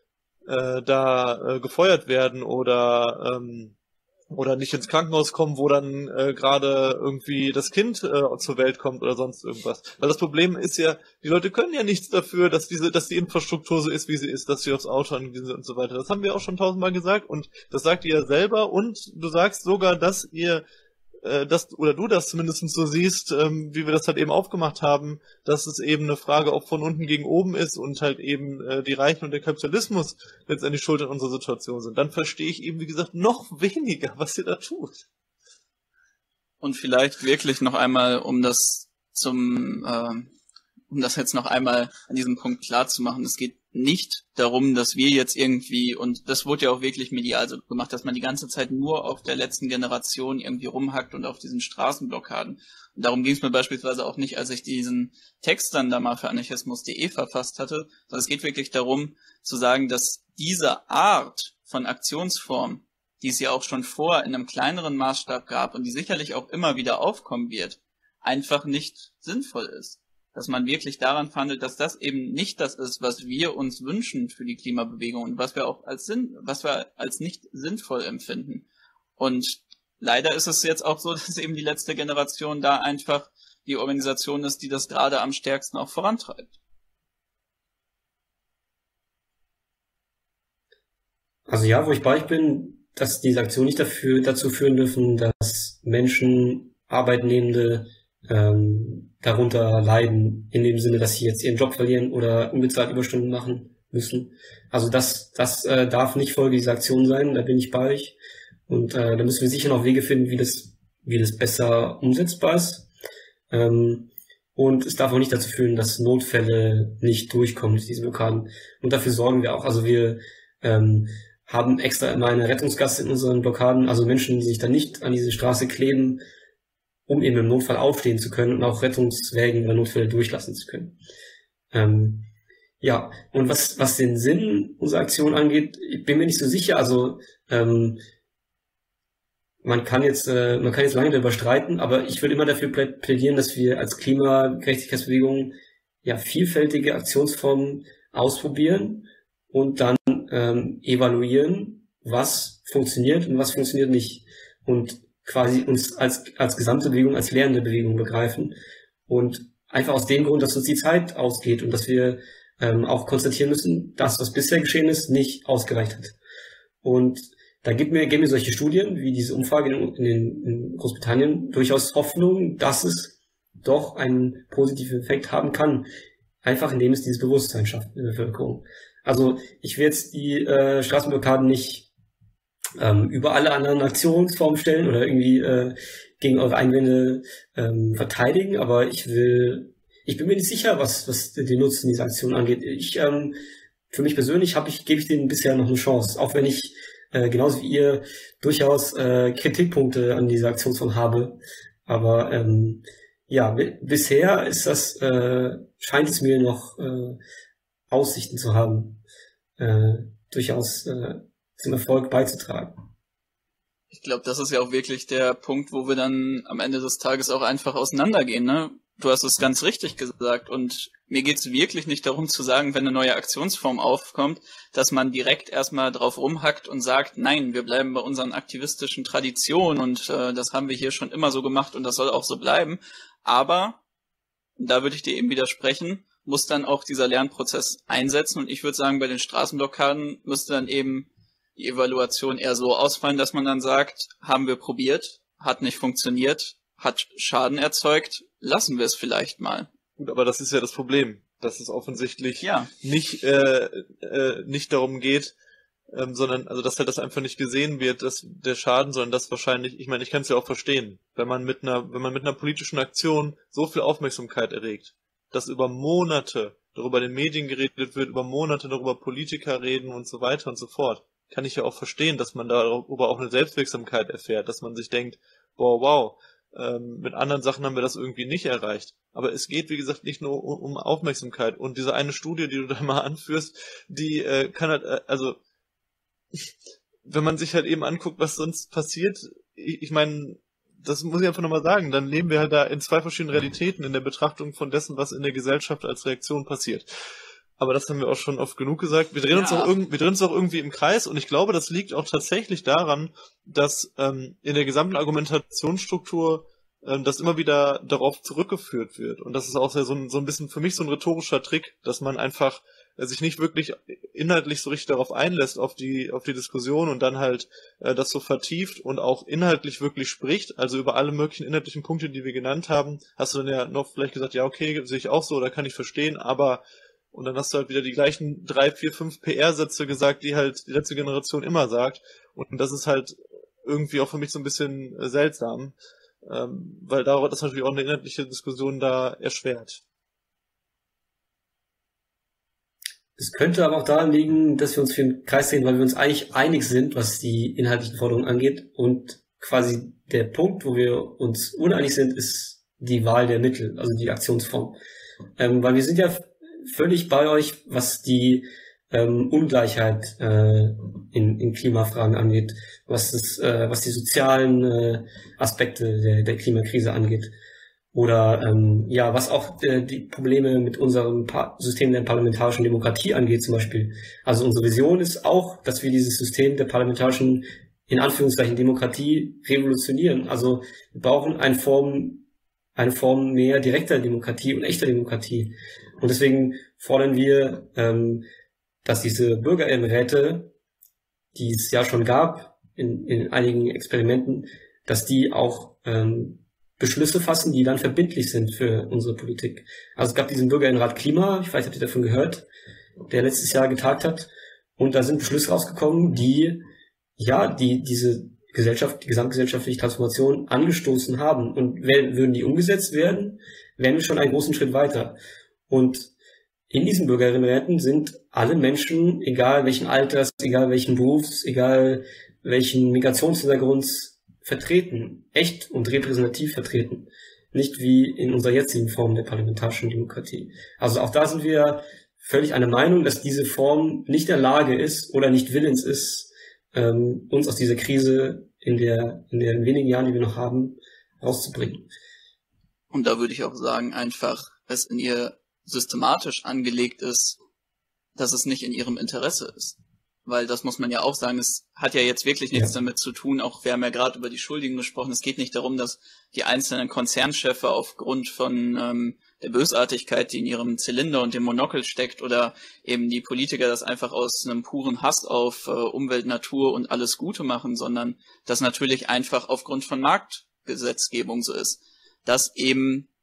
gefeuert werden oder nicht ins Krankenhaus kommen, wo dann gerade irgendwie das Kind zur Welt kommt oder sonst irgendwas. Weil das Problem ist ja, die Leute können ja nichts dafür, dass die Infrastruktur so ist, wie sie ist, dass sie aufs Auto angewiesen sind und so weiter. Das haben wir auch schon 1000-mal gesagt und das sagt ihr ja selber und du sagst sogar, dass ihr du das zumindest so siehst, wie wir das halt eben aufgemacht haben, dass es eben eine Frage auch von unten gegen oben ist und halt eben die Reichen und der Kapitalismus letztendlich schuld an unserer Situation sind. Dann verstehe ich eben, wie gesagt, noch weniger, was ihr da tut.
Und vielleicht wirklich noch einmal, um das jetzt noch einmal an diesem Punkt klar zu machen, es geht nicht darum, dass wir jetzt irgendwie, und das wurde ja auch wirklich medial so gemacht, dass man die ganze Zeit nur auf der letzten Generation irgendwie rumhackt und auf diesen Straßenblockaden. Und darum ging es mir beispielsweise auch nicht, als ich diesen Text dann da mal für anarchismus.de verfasst hatte, sondern es geht wirklich darum, zu sagen, dass diese Art von Aktionsform, die es ja auch schon vor in einem kleineren Maßstab gab und die sicherlich auch immer wieder aufkommen wird, einfach nicht sinnvoll ist. Dass man wirklich daran handelt, dass das eben nicht das ist, was wir uns wünschen für die Klimabewegung und was wir auch als nicht sinnvoll empfinden. Und leider ist es jetzt auch so, dass eben die letzte Generation da einfach die Organisation ist, die das gerade am stärksten auch vorantreibt.
Also ja, wo ich bei euch bin, dass diese Aktionen nicht dazu führen dürfen, dass Menschen, Arbeitnehmende darunter leiden, in dem Sinne, dass sie jetzt ihren Job verlieren oder unbezahlt Überstunden machen müssen. Also das darf nicht Folge dieser Aktion sein, da bin ich bei euch. Und da müssen wir sicher noch Wege finden, wie das besser umsetzbar ist. Und es darf auch nicht dazu führen, dass Notfälle nicht durchkommen durch diese Blockaden. Und dafür sorgen wir auch. Also wir haben extra immer eine Rettungsgasse in unseren Blockaden, also Menschen, die sich dann nicht an diese Straße kleben, um eben im Notfall aufstehen zu können und auch Rettungswägen oder Notfälle durchlassen zu können. Ja, und was den Sinn unserer Aktion angeht, ich bin mir nicht so sicher. Also man kann jetzt lange darüber streiten, aber ich würde immer dafür plädieren, dass wir als Klimagerechtigkeitsbewegung ja vielfältige Aktionsformen ausprobieren und dann evaluieren, was funktioniert und was funktioniert nicht. Und quasi uns als gesamte Bewegung, als lernende Bewegung begreifen. Und einfach aus dem Grund, dass uns die Zeit ausgeht und dass wir auch konstatieren müssen, dass was bisher geschehen ist, nicht ausgereicht hat. Und da geben mir solche Studien, wie diese Umfrage in Großbritannien, durchaus Hoffnung, dass es doch einen positiven Effekt haben kann. Einfach indem es dieses Bewusstsein schafft in der Bevölkerung. Also ich will jetzt die Straßenblockaden nicht über alle anderen Aktionsformen stellen oder irgendwie gegen eure Einwände verteidigen, aber ich bin mir nicht sicher, was den Nutzen dieser Aktion angeht. Für mich persönlich gebe ich denen bisher noch eine Chance, auch wenn ich genauso wie ihr durchaus Kritikpunkte an dieser Aktionsform habe. Aber bisher ist scheint es mir noch Aussichten zu haben, durchaus zum Erfolg beizutragen.
Ich glaube, das ist ja auch wirklich der Punkt, wo wir dann am Ende des Tages auch einfach auseinandergehen, ne? Du hast es ganz richtig gesagt und mir geht's wirklich nicht darum zu sagen, wenn eine neue Aktionsform aufkommt, dass man direkt erstmal drauf rumhackt und sagt, nein, wir bleiben bei unseren aktivistischen Traditionen und das haben wir hier schon immer so gemacht und das soll auch so bleiben. Aber, da würde ich dir eben widersprechen, muss dann auch dieser Lernprozess einsetzen und ich würde sagen, bei den Straßenblockaden müsste dann eben die Evaluation eher so ausfallen, dass man dann sagt, haben wir probiert, hat nicht funktioniert, hat Schaden erzeugt, lassen wir es vielleicht mal.
Gut, aber das ist ja das Problem, dass es offensichtlich nicht darum geht, sondern also dass halt das einfach nicht gesehen wird, dass der Schaden, sondern das wahrscheinlich, ich meine, ich kann es ja auch verstehen, wenn man mit einer politischen Aktion so viel Aufmerksamkeit erregt, dass über Monate darüber in den Medien geredet wird, über Monate darüber Politiker reden und so weiter und so fort, kann ich ja auch verstehen, dass man darüber auch eine Selbstwirksamkeit erfährt, dass man sich denkt, wow, mit anderen Sachen haben wir das irgendwie nicht erreicht. Aber es geht, wie gesagt, nicht nur um Aufmerksamkeit. Und diese eine Studie, die du da mal anführst, die kann halt, also wenn man sich halt eben anguckt, was sonst passiert, ich meine, das muss ich einfach nochmal sagen, dann leben wir halt da in zwei verschiedenen Realitäten in der Betrachtung von dessen, was in der Gesellschaft als Reaktion passiert. Aber das haben wir auch schon oft genug gesagt. Wir drehen uns auch irgendwie im Kreis und ich glaube, das liegt auch tatsächlich daran, dass in der gesamten Argumentationsstruktur das immer wieder darauf zurückgeführt wird. Und das ist auch so ein bisschen für mich so ein rhetorischer Trick, dass man einfach sich nicht wirklich inhaltlich so richtig darauf einlässt, auf die Diskussion und dann halt das so vertieft und auch inhaltlich wirklich spricht, also über alle möglichen inhaltlichen Punkte, die wir genannt haben, hast du dann ja noch vielleicht gesagt, ja okay, sehe ich auch so oder kann ich verstehen, aber und dann hast du halt wieder die gleichen 3, 4, 5 PR-Sätze gesagt, die halt die letzte Generation immer sagt. Und das ist halt irgendwie auch für mich so ein bisschen seltsam, weil das natürlich auch eine inhaltliche Diskussion da erschwert.
Es könnte aber auch daran liegen, dass wir uns für den Kreis drehen, weil wir uns eigentlich einig sind, was die inhaltlichen Forderungen angeht. Und quasi der Punkt, wo wir uns uneinig sind, ist die Wahl der Mittel, also die Aktionsform. Weil wir sind ja völlig bei euch, was die Ungleichheit in Klimafragen angeht, was die sozialen Aspekte der Klimakrise angeht. Oder was auch die Probleme mit unserem System der parlamentarischen Demokratie angeht zum Beispiel. Also unsere Vision ist auch, dass wir dieses System der parlamentarischen, in Anführungszeichen, Demokratie revolutionieren. Also wir brauchen eine Form mehr direkter Demokratie und echter Demokratie. Und deswegen fordern wir, dass diese Bürgerinnenräte, die es ja schon gab in einigen Experimenten, dass die auch Beschlüsse fassen, die dann verbindlich sind für unsere Politik. Also es gab diesen Bürgerinnenrat Klima, ich weiß nicht, habt ihr davon gehört, der letztes Jahr getagt hat. Und da sind Beschlüsse rausgekommen, die diese Gesellschaft, die gesamtgesellschaftliche Transformation angestoßen haben. Und würden die umgesetzt werden, wären wir schon einen großen Schritt weiter. Und in diesen Bürgerinnenräten sind alle Menschen, egal welchen Alters, egal welchen Berufs, egal welchen Migrationshintergrunds, vertreten, echt und repräsentativ vertreten. Nicht wie in unserer jetzigen Form der parlamentarischen Demokratie. Also auch da sind wir völlig einer Meinung, dass diese Form nicht in der Lage ist oder nicht willens ist, uns aus dieser Krise in den wenigen Jahren, die wir noch haben, rauszubringen.
Und da würde ich auch sagen, einfach, es in ihr systematisch angelegt ist, dass es nicht in ihrem Interesse ist. Weil das muss man ja auch sagen, es hat ja jetzt wirklich nichts damit zu tun, auch wir haben ja gerade über die Schuldigen gesprochen, es geht nicht darum, dass die einzelnen Konzernchefs aufgrund von der Bösartigkeit, die in ihrem Zylinder und dem Monokel steckt, oder eben die Politiker das einfach aus einem puren Hass auf Umwelt, Natur und alles Gute machen, sondern das natürlich einfach aufgrund von Marktgesetzgebung so ist, dass eben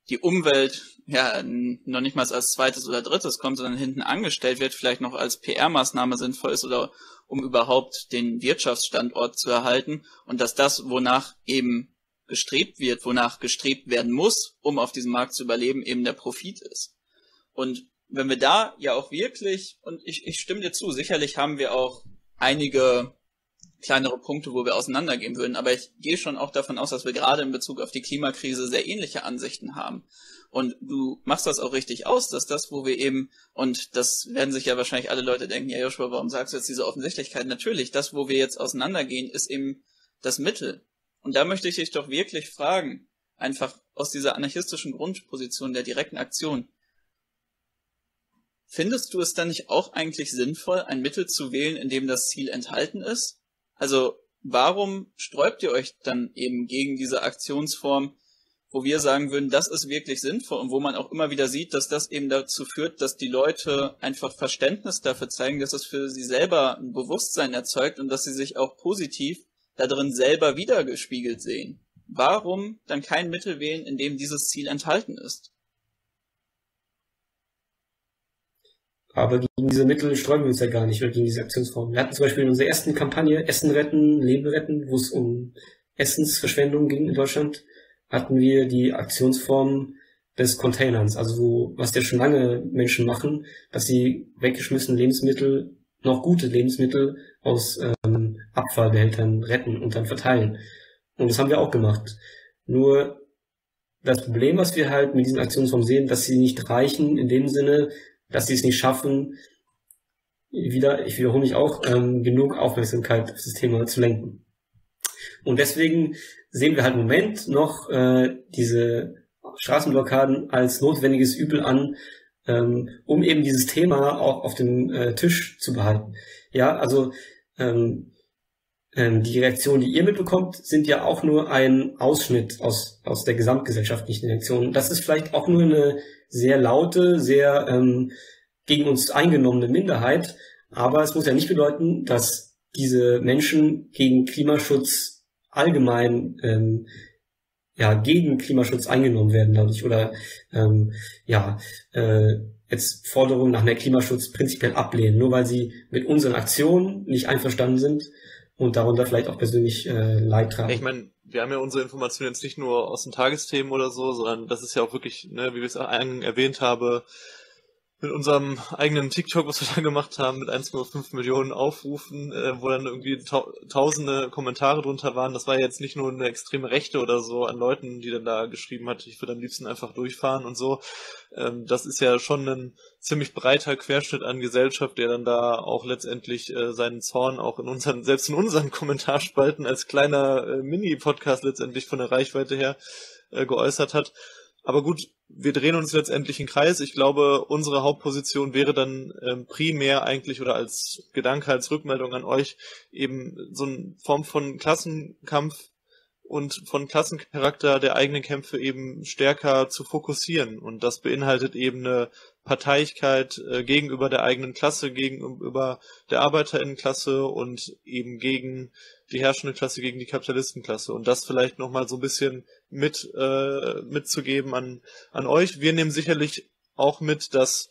die Umwelt ja noch nicht mal als zweites oder drittes kommt, sondern hinten angestellt wird, vielleicht noch als PR-Maßnahme sinnvoll ist oder um überhaupt den Wirtschaftsstandort zu erhalten und dass das, wonach eben gestrebt wird, wonach gestrebt werden muss, um auf diesem Markt zu überleben, eben der Profit ist. Und wenn wir da ja auch wirklich, und ich stimme dir zu, sicherlich haben wir auch einige kleinere Punkte, wo wir auseinandergehen würden, aber ich gehe schon auch davon aus, dass wir gerade in Bezug auf die Klimakrise sehr ähnliche Ansichten haben. Und du machst das auch richtig aus, dass das, wo wir eben, und das werden sich ja wahrscheinlich alle Leute denken, ja Joshua, warum sagst du jetzt diese Offensichtlichkeit? Natürlich, das, wo wir jetzt auseinandergehen, ist eben das Mittel. Und da möchte ich dich doch wirklich fragen, einfach aus dieser anarchistischen Grundposition der direkten Aktion, findest du es dann nicht auch eigentlich sinnvoll, ein Mittel zu wählen, in dem das Ziel enthalten ist? Also warum sträubt ihr euch dann eben gegen diese Aktionsform, wo wir sagen würden, das ist wirklich sinnvoll und wo man auch immer wieder sieht, dass das eben dazu führt, dass die Leute einfach Verständnis dafür zeigen, dass es für sie selber ein Bewusstsein erzeugt und dass sie sich auch positiv da drin selber wiedergespiegelt sehen? Warum dann kein Mittel wählen, in dem dieses Ziel enthalten ist?
Aber gegen diese Mittel sträuben wir uns ja gar nicht, oder gegen diese Aktionsform. Wir hatten zum Beispiel in unserer ersten Kampagne Essen retten, Leben retten, wo es um Essensverschwendung ging in Deutschland, hatten wir die Aktionsform des Containers, also was ja schon lange Menschen machen, dass sie weggeschmissene Lebensmittel, noch gute Lebensmittel aus Abfallbehältern retten und dann verteilen. Und das haben wir auch gemacht. Nur das Problem, was wir halt mit diesen Aktionsformen sehen, dass sie nicht reichen in dem Sinne, dass sie es nicht schaffen, ich wiederhole mich auch, genug Aufmerksamkeit auf das Thema zu lenken. Und deswegen sehen wir halt im Moment noch diese Straßenblockaden als notwendiges Übel an, um eben dieses Thema auch auf dem Tisch zu behalten. Ja, also die Reaktionen, die ihr mitbekommt, sind ja auch nur ein Ausschnitt aus der gesamtgesellschaftlichen Reaktion. Das ist vielleicht auch nur eine sehr laute, sehr gegen uns eingenommene Minderheit, aber es muss ja nicht bedeuten, dass diese Menschen gegen Klimaschutz allgemein gegen Klimaschutz eingenommen werden dadurch oder jetzt Forderungen nach mehr Klimaschutz prinzipiell ablehnen, nur weil sie mit unseren Aktionen nicht einverstanden sind und darunter vielleicht auch persönlich Leid tragen.
Ich meine, wir haben ja unsere Informationen jetzt nicht nur aus den Tagesthemen oder so, sondern das ist ja auch wirklich, ne, wie wir es auch erwähnt haben, mit unserem eigenen TikTok, was wir da gemacht haben, mit 1,5 Millionen Aufrufen, wo dann irgendwie tausende Kommentare drunter waren. Das war jetzt nicht nur eine extreme Rechte oder so an Leuten, die dann da geschrieben hat, ich würde am liebsten einfach durchfahren und so. Das ist ja schon ein ziemlich breiter Querschnitt an Gesellschaft, der dann da auch letztendlich seinen Zorn auch selbst in unseren Kommentarspalten als kleiner Mini-Podcast letztendlich von der Reichweite her geäußert hat. Aber gut, wir drehen uns letztendlich im Kreis. Ich glaube, unsere Hauptposition wäre dann primär eigentlich oder als Gedanke, als Rückmeldung an euch eben so eine Form von Klassenkampf und von Klassencharakter der eigenen Kämpfe eben stärker zu fokussieren. Und das beinhaltet eben eine Parteiigkeit gegenüber der eigenen Klasse, gegenüber der Arbeiterinnenklasse und eben gegen die herrschende Klasse, gegen die Kapitalistenklasse. Und das vielleicht nochmal so ein bisschen mitzugeben an euch. Wir nehmen sicherlich auch mit, dass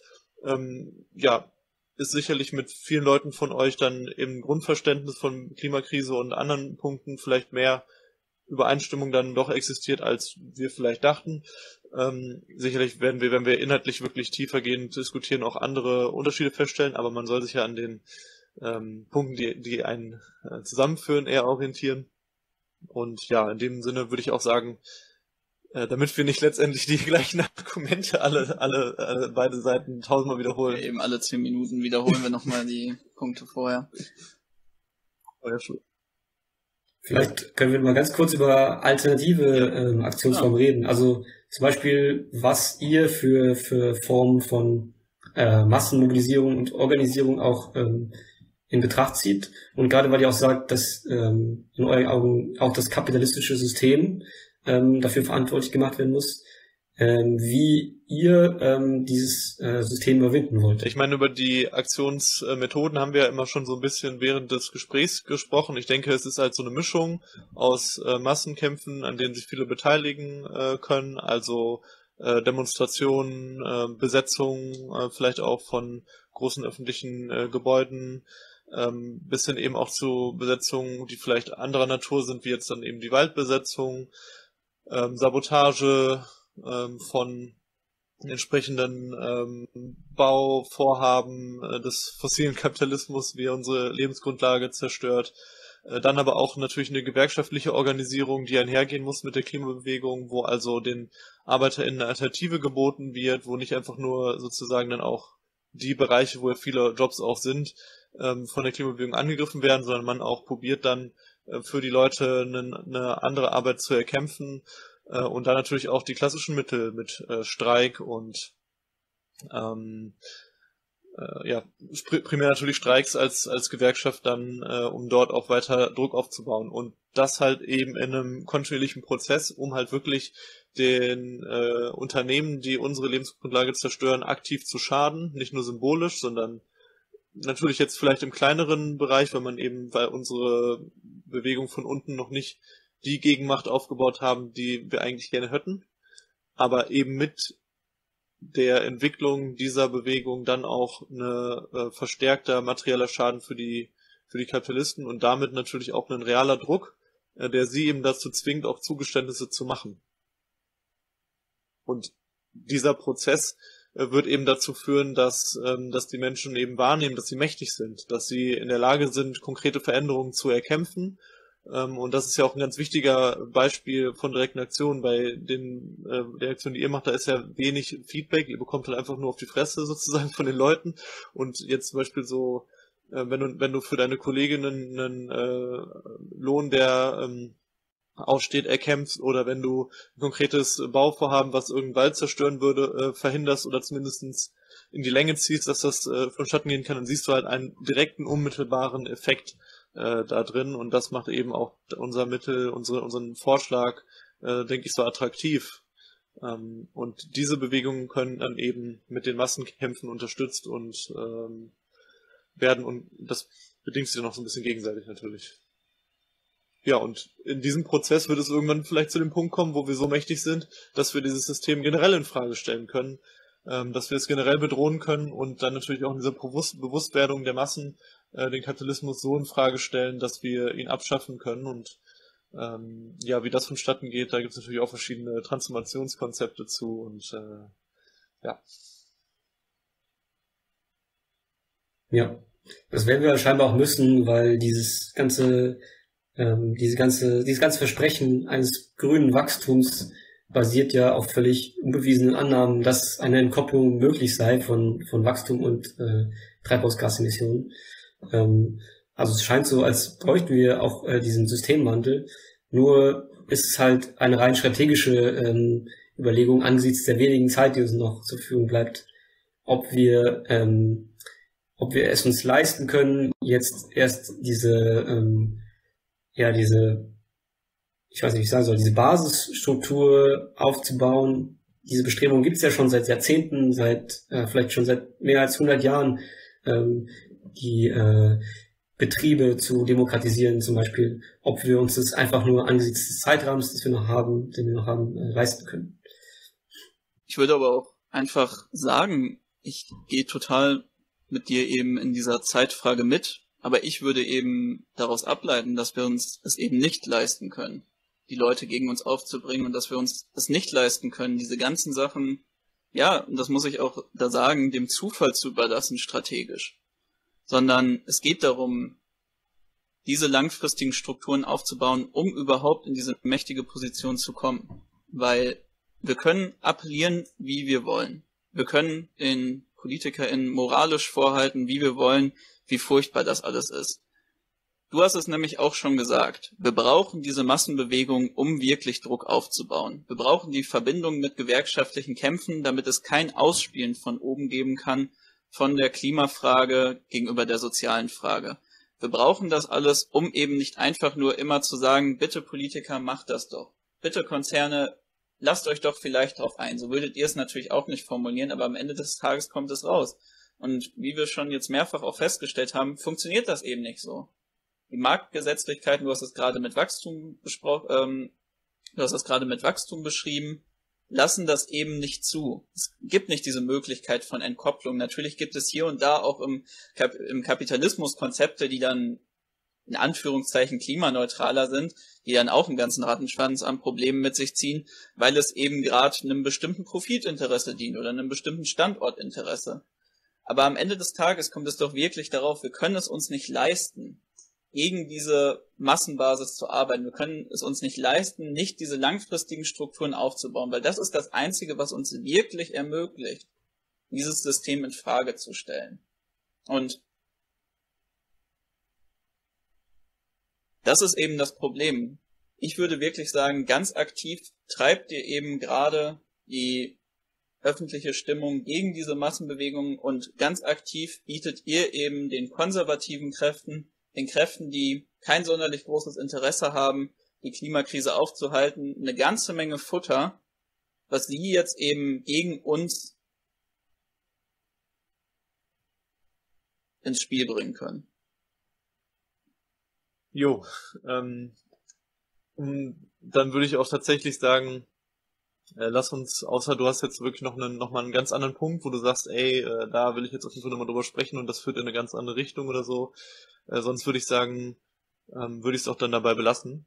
ist sicherlich mit vielen Leuten von euch dann im Grundverständnis von Klimakrise und anderen Punkten vielleicht mehr Übereinstimmung dann doch existiert, als wir vielleicht dachten. Sicherlich werden wir, wenn wir inhaltlich wirklich tiefergehend diskutieren, auch andere Unterschiede feststellen, aber man soll sich ja an den Punkten, die einen zusammenführen, eher orientieren. Und ja, in dem Sinne würde ich auch sagen, damit wir nicht letztendlich die gleichen Argumente alle beide Seiten tausendmal wiederholen.
Ja, eben alle 10 Minuten wiederholen wir nochmal die Punkte vorher.
Oh ja, schon.
Vielleicht können wir mal ganz kurz über alternative Aktionsformen reden. Also zum Beispiel, was ihr für Formen von Massenmobilisierung und Organisierung auch in Betracht zieht. Und gerade weil ihr auch sagt, dass in euren Augen auch das kapitalistische System dafür verantwortlich gemacht werden muss, wie ihr dieses System überwinden wollt.
Ich meine, über die Aktionsmethoden haben wir ja immer schon so ein bisschen während des Gesprächs gesprochen. Ich denke, es ist halt so eine Mischung aus Massenkämpfen, an denen sich viele beteiligen können, also Demonstrationen, Besetzungen, vielleicht auch von großen öffentlichen Gebäuden, bis hin eben auch zu Besetzungen, die vielleicht anderer Natur sind, wie jetzt dann eben die Waldbesetzung, Sabotage von entsprechenden Bauvorhaben des fossilen Kapitalismus, wie er unsere Lebensgrundlage zerstört. Dann aber auch natürlich eine gewerkschaftliche Organisierung, die einhergehen muss mit der Klimabewegung, wo also den ArbeiterInnen eine Alternative geboten wird, wo nicht einfach nur sozusagen dann auch die Bereiche, wo ja viele Jobs auch sind, von der Klimabewegung angegriffen werden, sondern man auch probiert dann für die Leute eine andere Arbeit zu erkämpfen, und dann natürlich auch die klassischen Mittel mit Streik und primär natürlich Streiks als Gewerkschaft dann, um dort auch weiter Druck aufzubauen. Und das halt eben in einem kontinuierlichen Prozess, um halt wirklich den Unternehmen, die unsere Lebensgrundlage zerstören, aktiv zu schaden. Nicht nur symbolisch, sondern natürlich jetzt vielleicht im kleineren Bereich, weil unsere Bewegung von unten noch nicht die Gegenmacht aufgebaut haben, die wir eigentlich gerne hätten, aber eben mit der Entwicklung dieser Bewegung dann auch eine verstärkter materieller Schaden für die Kapitalisten und damit natürlich auch ein realer Druck, der sie eben dazu zwingt, auch Zugeständnisse zu machen. Und dieser Prozess wird eben dazu führen, dass die Menschen eben wahrnehmen, dass sie mächtig sind, dass sie in der Lage sind, konkrete Veränderungen zu erkämpfen. Und das ist ja auch ein ganz wichtiger Beispiel von direkten Aktionen. Bei der Aktion, die ihr macht, da ist ja wenig Feedback. Ihr bekommt halt einfach nur auf die Fresse sozusagen von den Leuten. Und jetzt zum Beispiel so, wenn du für deine Kolleginnen einen Lohn, der aussteht, erkämpfst, oder wenn du ein konkretes Bauvorhaben, was irgendeinen Wald zerstören würde, verhinderst oder zumindest in die Länge ziehst, dass das vonstatten gehen kann, dann siehst du halt einen direkten, unmittelbaren Effekt da drin, und das macht eben auch unser Mittel, unseren Vorschlag, denke ich, so attraktiv. Und diese Bewegungen können dann eben mit den Massenkämpfen unterstützt und werden, und das bedingt sich dann noch so ein bisschen gegenseitig natürlich. Ja, und in diesem Prozess wird es irgendwann vielleicht zu dem Punkt kommen, wo wir so mächtig sind, dass wir dieses System generell in Frage stellen können, dass wir es generell bedrohen können und dann natürlich auch in dieser Bewusstwerdung der Massen den Kapitalismus so in Frage stellen, dass wir ihn abschaffen können. Und wie das vonstatten geht, da gibt es natürlich auch verschiedene Transformationskonzepte zu und
Ja, das werden wir scheinbar auch müssen, weil dieses ganze Versprechen eines grünen Wachstums basiert ja auf völlig unbewiesenen Annahmen, dass eine Entkopplung möglich sei von Wachstum und Treibhausgasemissionen. Also es scheint so, als bräuchten wir auch diesen Systemwandel. Nur ist es halt eine rein strategische Überlegung angesichts der wenigen Zeit, die uns noch zur Verfügung bleibt, ob wir es uns leisten können, jetzt erst diese ich weiß nicht, wie ich sagen soll, diese Basisstruktur aufzubauen. Diese Bestrebungen gibt es ja schon seit Jahrzehnten, vielleicht schon seit mehr als 100 Jahren, die Betriebe zu demokratisieren zum Beispiel, ob wir uns das einfach nur angesichts des Zeitrahmens, den wir noch haben, leisten können.
Ich würde aber auch einfach sagen, ich gehe total mit dir eben in dieser Zeitfrage mit, aber ich würde eben daraus ableiten, dass wir uns es eben nicht leisten können, die Leute gegen uns aufzubringen, und dass wir uns es nicht leisten können, diese ganzen Sachen, ja, und das muss ich auch da sagen, dem Zufall zu überlassen strategisch. Sondern es geht darum, diese langfristigen Strukturen aufzubauen, um überhaupt in diese mächtige Position zu kommen. Weil wir können appellieren, wie wir wollen. Wir können den PolitikerInnen moralisch vorhalten, wie wir wollen, wie furchtbar das alles ist. Du hast es nämlich auch schon gesagt. Wir brauchen diese Massenbewegung, um wirklich Druck aufzubauen. Wir brauchen die Verbindung mit gewerkschaftlichen Kämpfen, damit es kein Ausspielen von oben geben kann, von der Klimafrage gegenüber der sozialen Frage. Wir brauchen das alles, um eben nicht einfach nur immer zu sagen, bitte Politiker, macht das doch. Bitte Konzerne, lasst euch doch vielleicht drauf ein. So würdet ihr es natürlich auch nicht formulieren, aber am Ende des Tages kommt es raus. Und wie wir schon jetzt mehrfach auch festgestellt haben, funktioniert das eben nicht so. Die Marktgesetzlichkeiten, du hast es gerade mit Wachstum beschrieben, lassen das eben nicht zu. Es gibt nicht diese Möglichkeit von Entkopplung. Natürlich gibt es hier und da auch im Kapitalismus Konzepte, die dann in Anführungszeichen klimaneutraler sind, die dann auch einen ganzen Rattenschwanz an Problemen mit sich ziehen, weil es eben gerade einem bestimmten Profitinteresse dient oder einem bestimmten Standortinteresse. Aber am Ende des Tages kommt es doch wirklich darauf, wir können es uns nicht leisten, gegen diese Massenbasis zu arbeiten. Wir können es uns nicht leisten, nicht diese langfristigen Strukturen aufzubauen, weil das ist das Einzige, was uns wirklich ermöglicht, dieses System in Frage zu stellen. Und das ist eben das Problem. Ich würde wirklich sagen, ganz aktiv treibt ihr eben gerade die öffentliche Stimmung gegen diese Massenbewegungen und ganz aktiv bietet ihr eben den konservativen Kräften, den Kräften, die kein sonderlich großes Interesse haben, die Klimakrise aufzuhalten, eine ganze Menge Futter, was sie jetzt eben gegen uns ins Spiel bringen können.
Jo, dann würde ich auch tatsächlich sagen, lass uns, außer du hast jetzt wirklich noch mal einen ganz anderen Punkt, wo du sagst, ey, da will ich jetzt auf jeden Fall nochmal drüber sprechen und das führt in eine ganz andere Richtung oder so. Sonst würde ich sagen, würde ich es auch dann dabei belassen.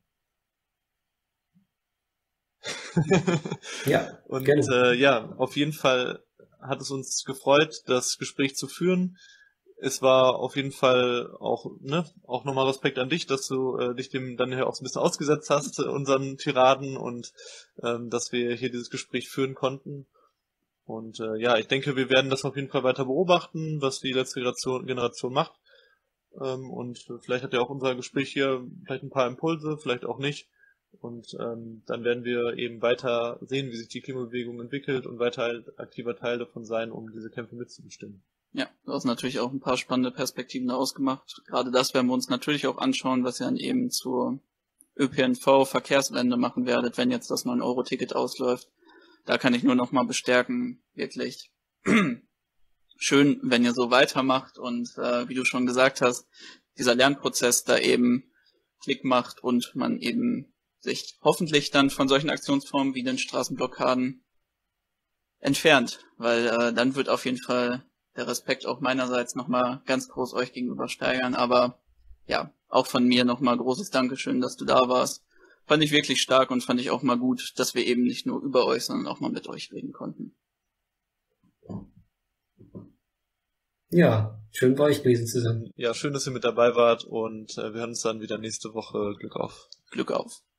Ja,
und
gerne.
ja, auf jeden Fall hat es uns gefreut, das Gespräch zu führen. Es war auf jeden Fall auch nochmal Respekt an dich, dass du dich dem dann ja auch so ein bisschen ausgesetzt hast, unseren Tiraden und dass wir hier dieses Gespräch führen konnten. Und ja, ich denke, wir werden das auf jeden Fall weiter beobachten, was die letzte Generation macht. Und vielleicht hat ja auch unser Gespräch hier vielleicht ein paar Impulse, vielleicht auch nicht. Und dann werden wir eben weiter sehen, wie sich die Klimabewegung entwickelt und weiter halt aktiver Teil davon sein, um diese Kämpfe mitzubestimmen.
Ja, du hast natürlich auch ein paar spannende Perspektiven daraus gemacht. Gerade das werden wir uns natürlich auch anschauen, was ihr dann eben zur ÖPNV-Verkehrswende machen werdet, wenn jetzt das 9-Euro-Ticket ausläuft. Da kann ich nur noch mal bestärken, wirklich schön, wenn ihr so weitermacht und wie du schon gesagt hast, dieser Lernprozess da eben Klick macht und man eben sich hoffentlich dann von solchen Aktionsformen wie den Straßenblockaden entfernt, weil dann wird auf jeden Fall der Respekt auch meinerseits nochmal ganz groß euch gegenüber steigern, aber ja, auch von mir nochmal großes Dankeschön, dass du da warst. Fand ich wirklich stark und fand ich auch mal gut, dass wir eben nicht nur über euch, sondern auch mal mit euch reden konnten.
Ja, schön bei euch gewesen zusammen.
Ja, schön, dass ihr mit dabei wart und wir hören uns dann wieder nächste Woche. Glück auf.
Glück auf.